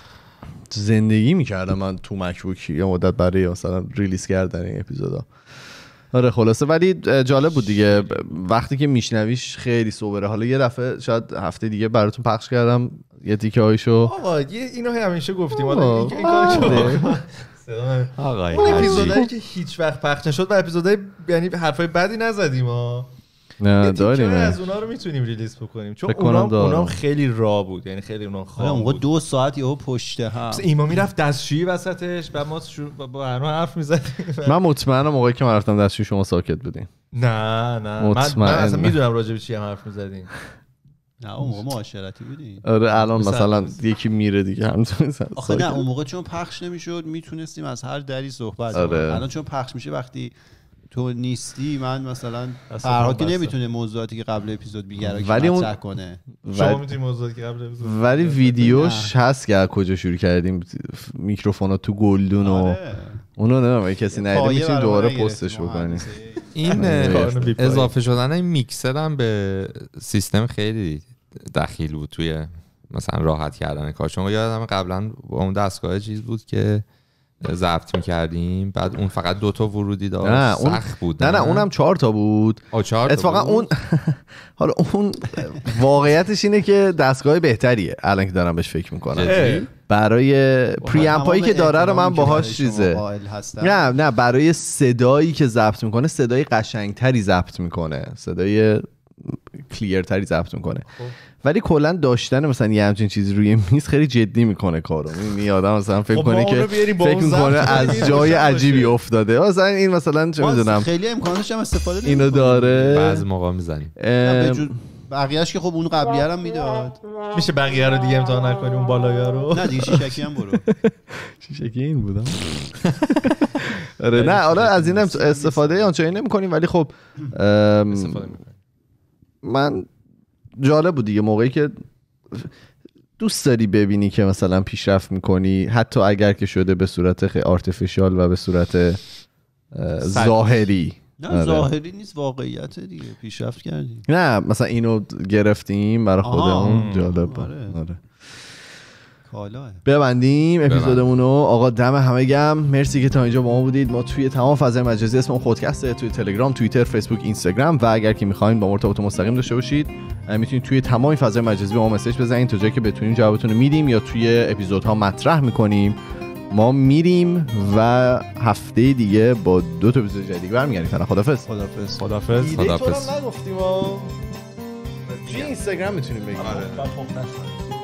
زندگی میکردم من تو مکبوک یه مدت برای مثلا ریلیز کردن این اپیزودا. آره خلاصه ولی جالب بود دیگه وقتی که میشنویش خیلی سوبره. حالا یه دفعه شاید هفته دیگه براتون پخش کردم یه تیکه هایشو. آقا اینو همیشه گفتیم حالا این کارو آقا این اپیزودایی که هیچ وقت پخش نشد و اپیزودای یعنی حرفای بدی نزدیم ها. نه داریم از اونا رو میتونیم ریلیز بکنیم چون اونا اونام خیلی را بود، یعنی خیلی اونا خام اون موقع دو ساعت یهو پشته هم ایما میرفت دستشویی وسطش و ما با هر حرف میزدیم. من مطمئنم موقعی که من رفتم دستشویی شما ساکت بودین. نه نه من, من اصلا میدونم راجع به چی هم حرف میزدین. نه اون موقع معاشرتی بودین. آره الان مثلا یکی میره دیگه همونطوری. آخه نه اون موقع چون پخش نمیشد میتونستیم از هر دری صحبت کنیم. آره. الان چون پخش میشه وقتی تو نیستی من مثلا فرهاد که نمیتونه موضوعاتی که قبل اپیزود بیگره که مطرح کنه. شما میتونی موضوعاتی که قبل اپیزود ولی ویدیوش هست که کجا شروع کردیم میکروفونا تو گلدون و آره. اونو نمیدونم کسی ندیده میتونیم دوباره پستش بکنیم. این اضافه شدن این میکسر هم به سیستم خیلی دخیل بود توی مثلا راحت کردن کار. چون یادم قبلا با اون دستگاه چیز بود که ضبط می‌کردیم بعد اون فقط دو تا ورودی داشت سخت بود. نه نه اونم چهار تا بود اتفاقا اون حالا اون واقعیتش اینه که دستگاه بهتریه الان که دارم بهش فکر میکنم. برای پری امپایی که داره رو من باهاش چیزه نه نه برای صدایی که ضبط میکنه صدای قشنگتری ضبط میکنه، صدای کلیرتری ضبط میکنه. ولی کلا داشتن مثلا یه همچین چیزی روی میز خیلی جدی میکنه کارو. این آدم مثلا فکر کنه که فکر میکنه از جای عجیبی افتاده مثلا این مثلا چه میدونم خیلی امکانش هم استفاده نمیکنه اینو داره بعضی موقع میزنیم. بقیه‌اش که خب اون قبلیه رو میداد. میشه بقیه رو دیگه امتحان نکنی اون بالایی‌ها رو؟ نه دیگه شیشکی هم برو. شیشکی این بودم. آره نه حالا از این استفاده آنچنانی نمی‌کنیم ولی خب من جالب بود دیگه موقعی که دوست داری ببینی که مثلا پیشرفت میکنی حتی اگر که شده به صورت خیلی آرتفیشال و به صورت ظاهری. نه ظاهری نیست واقعیت دیگه پیشرفت کردیم. نه مثلا اینو گرفتیم برای خودمون جالب بود. آره. ببندیم اپیزودمون رو. آقا دم همه گم، مرسی که تا اینجا با ما بودید. ما توی تمام فضای مجازی اسم خودکسته، توی تلگرام، توییتر، فیسبوک، اینستاگرام و اگر که می‌خواید با ما ارتباط مستقیم داشته باشید میتونید توی تمام فضای مجازی با ما مسیج بزنید تا جایی که بتونیم جوابتون رو میدیم یا توی اپیزودها مطرح می‌کنیم. ما میریم و هفته دیگه با دو تا اپیزود جدید برمیگردیم. خدافظ. خدافظ. خدافظ. خدافظ. نگفتیم ها. توی اینستاگرام میتونیم بگیم. آره.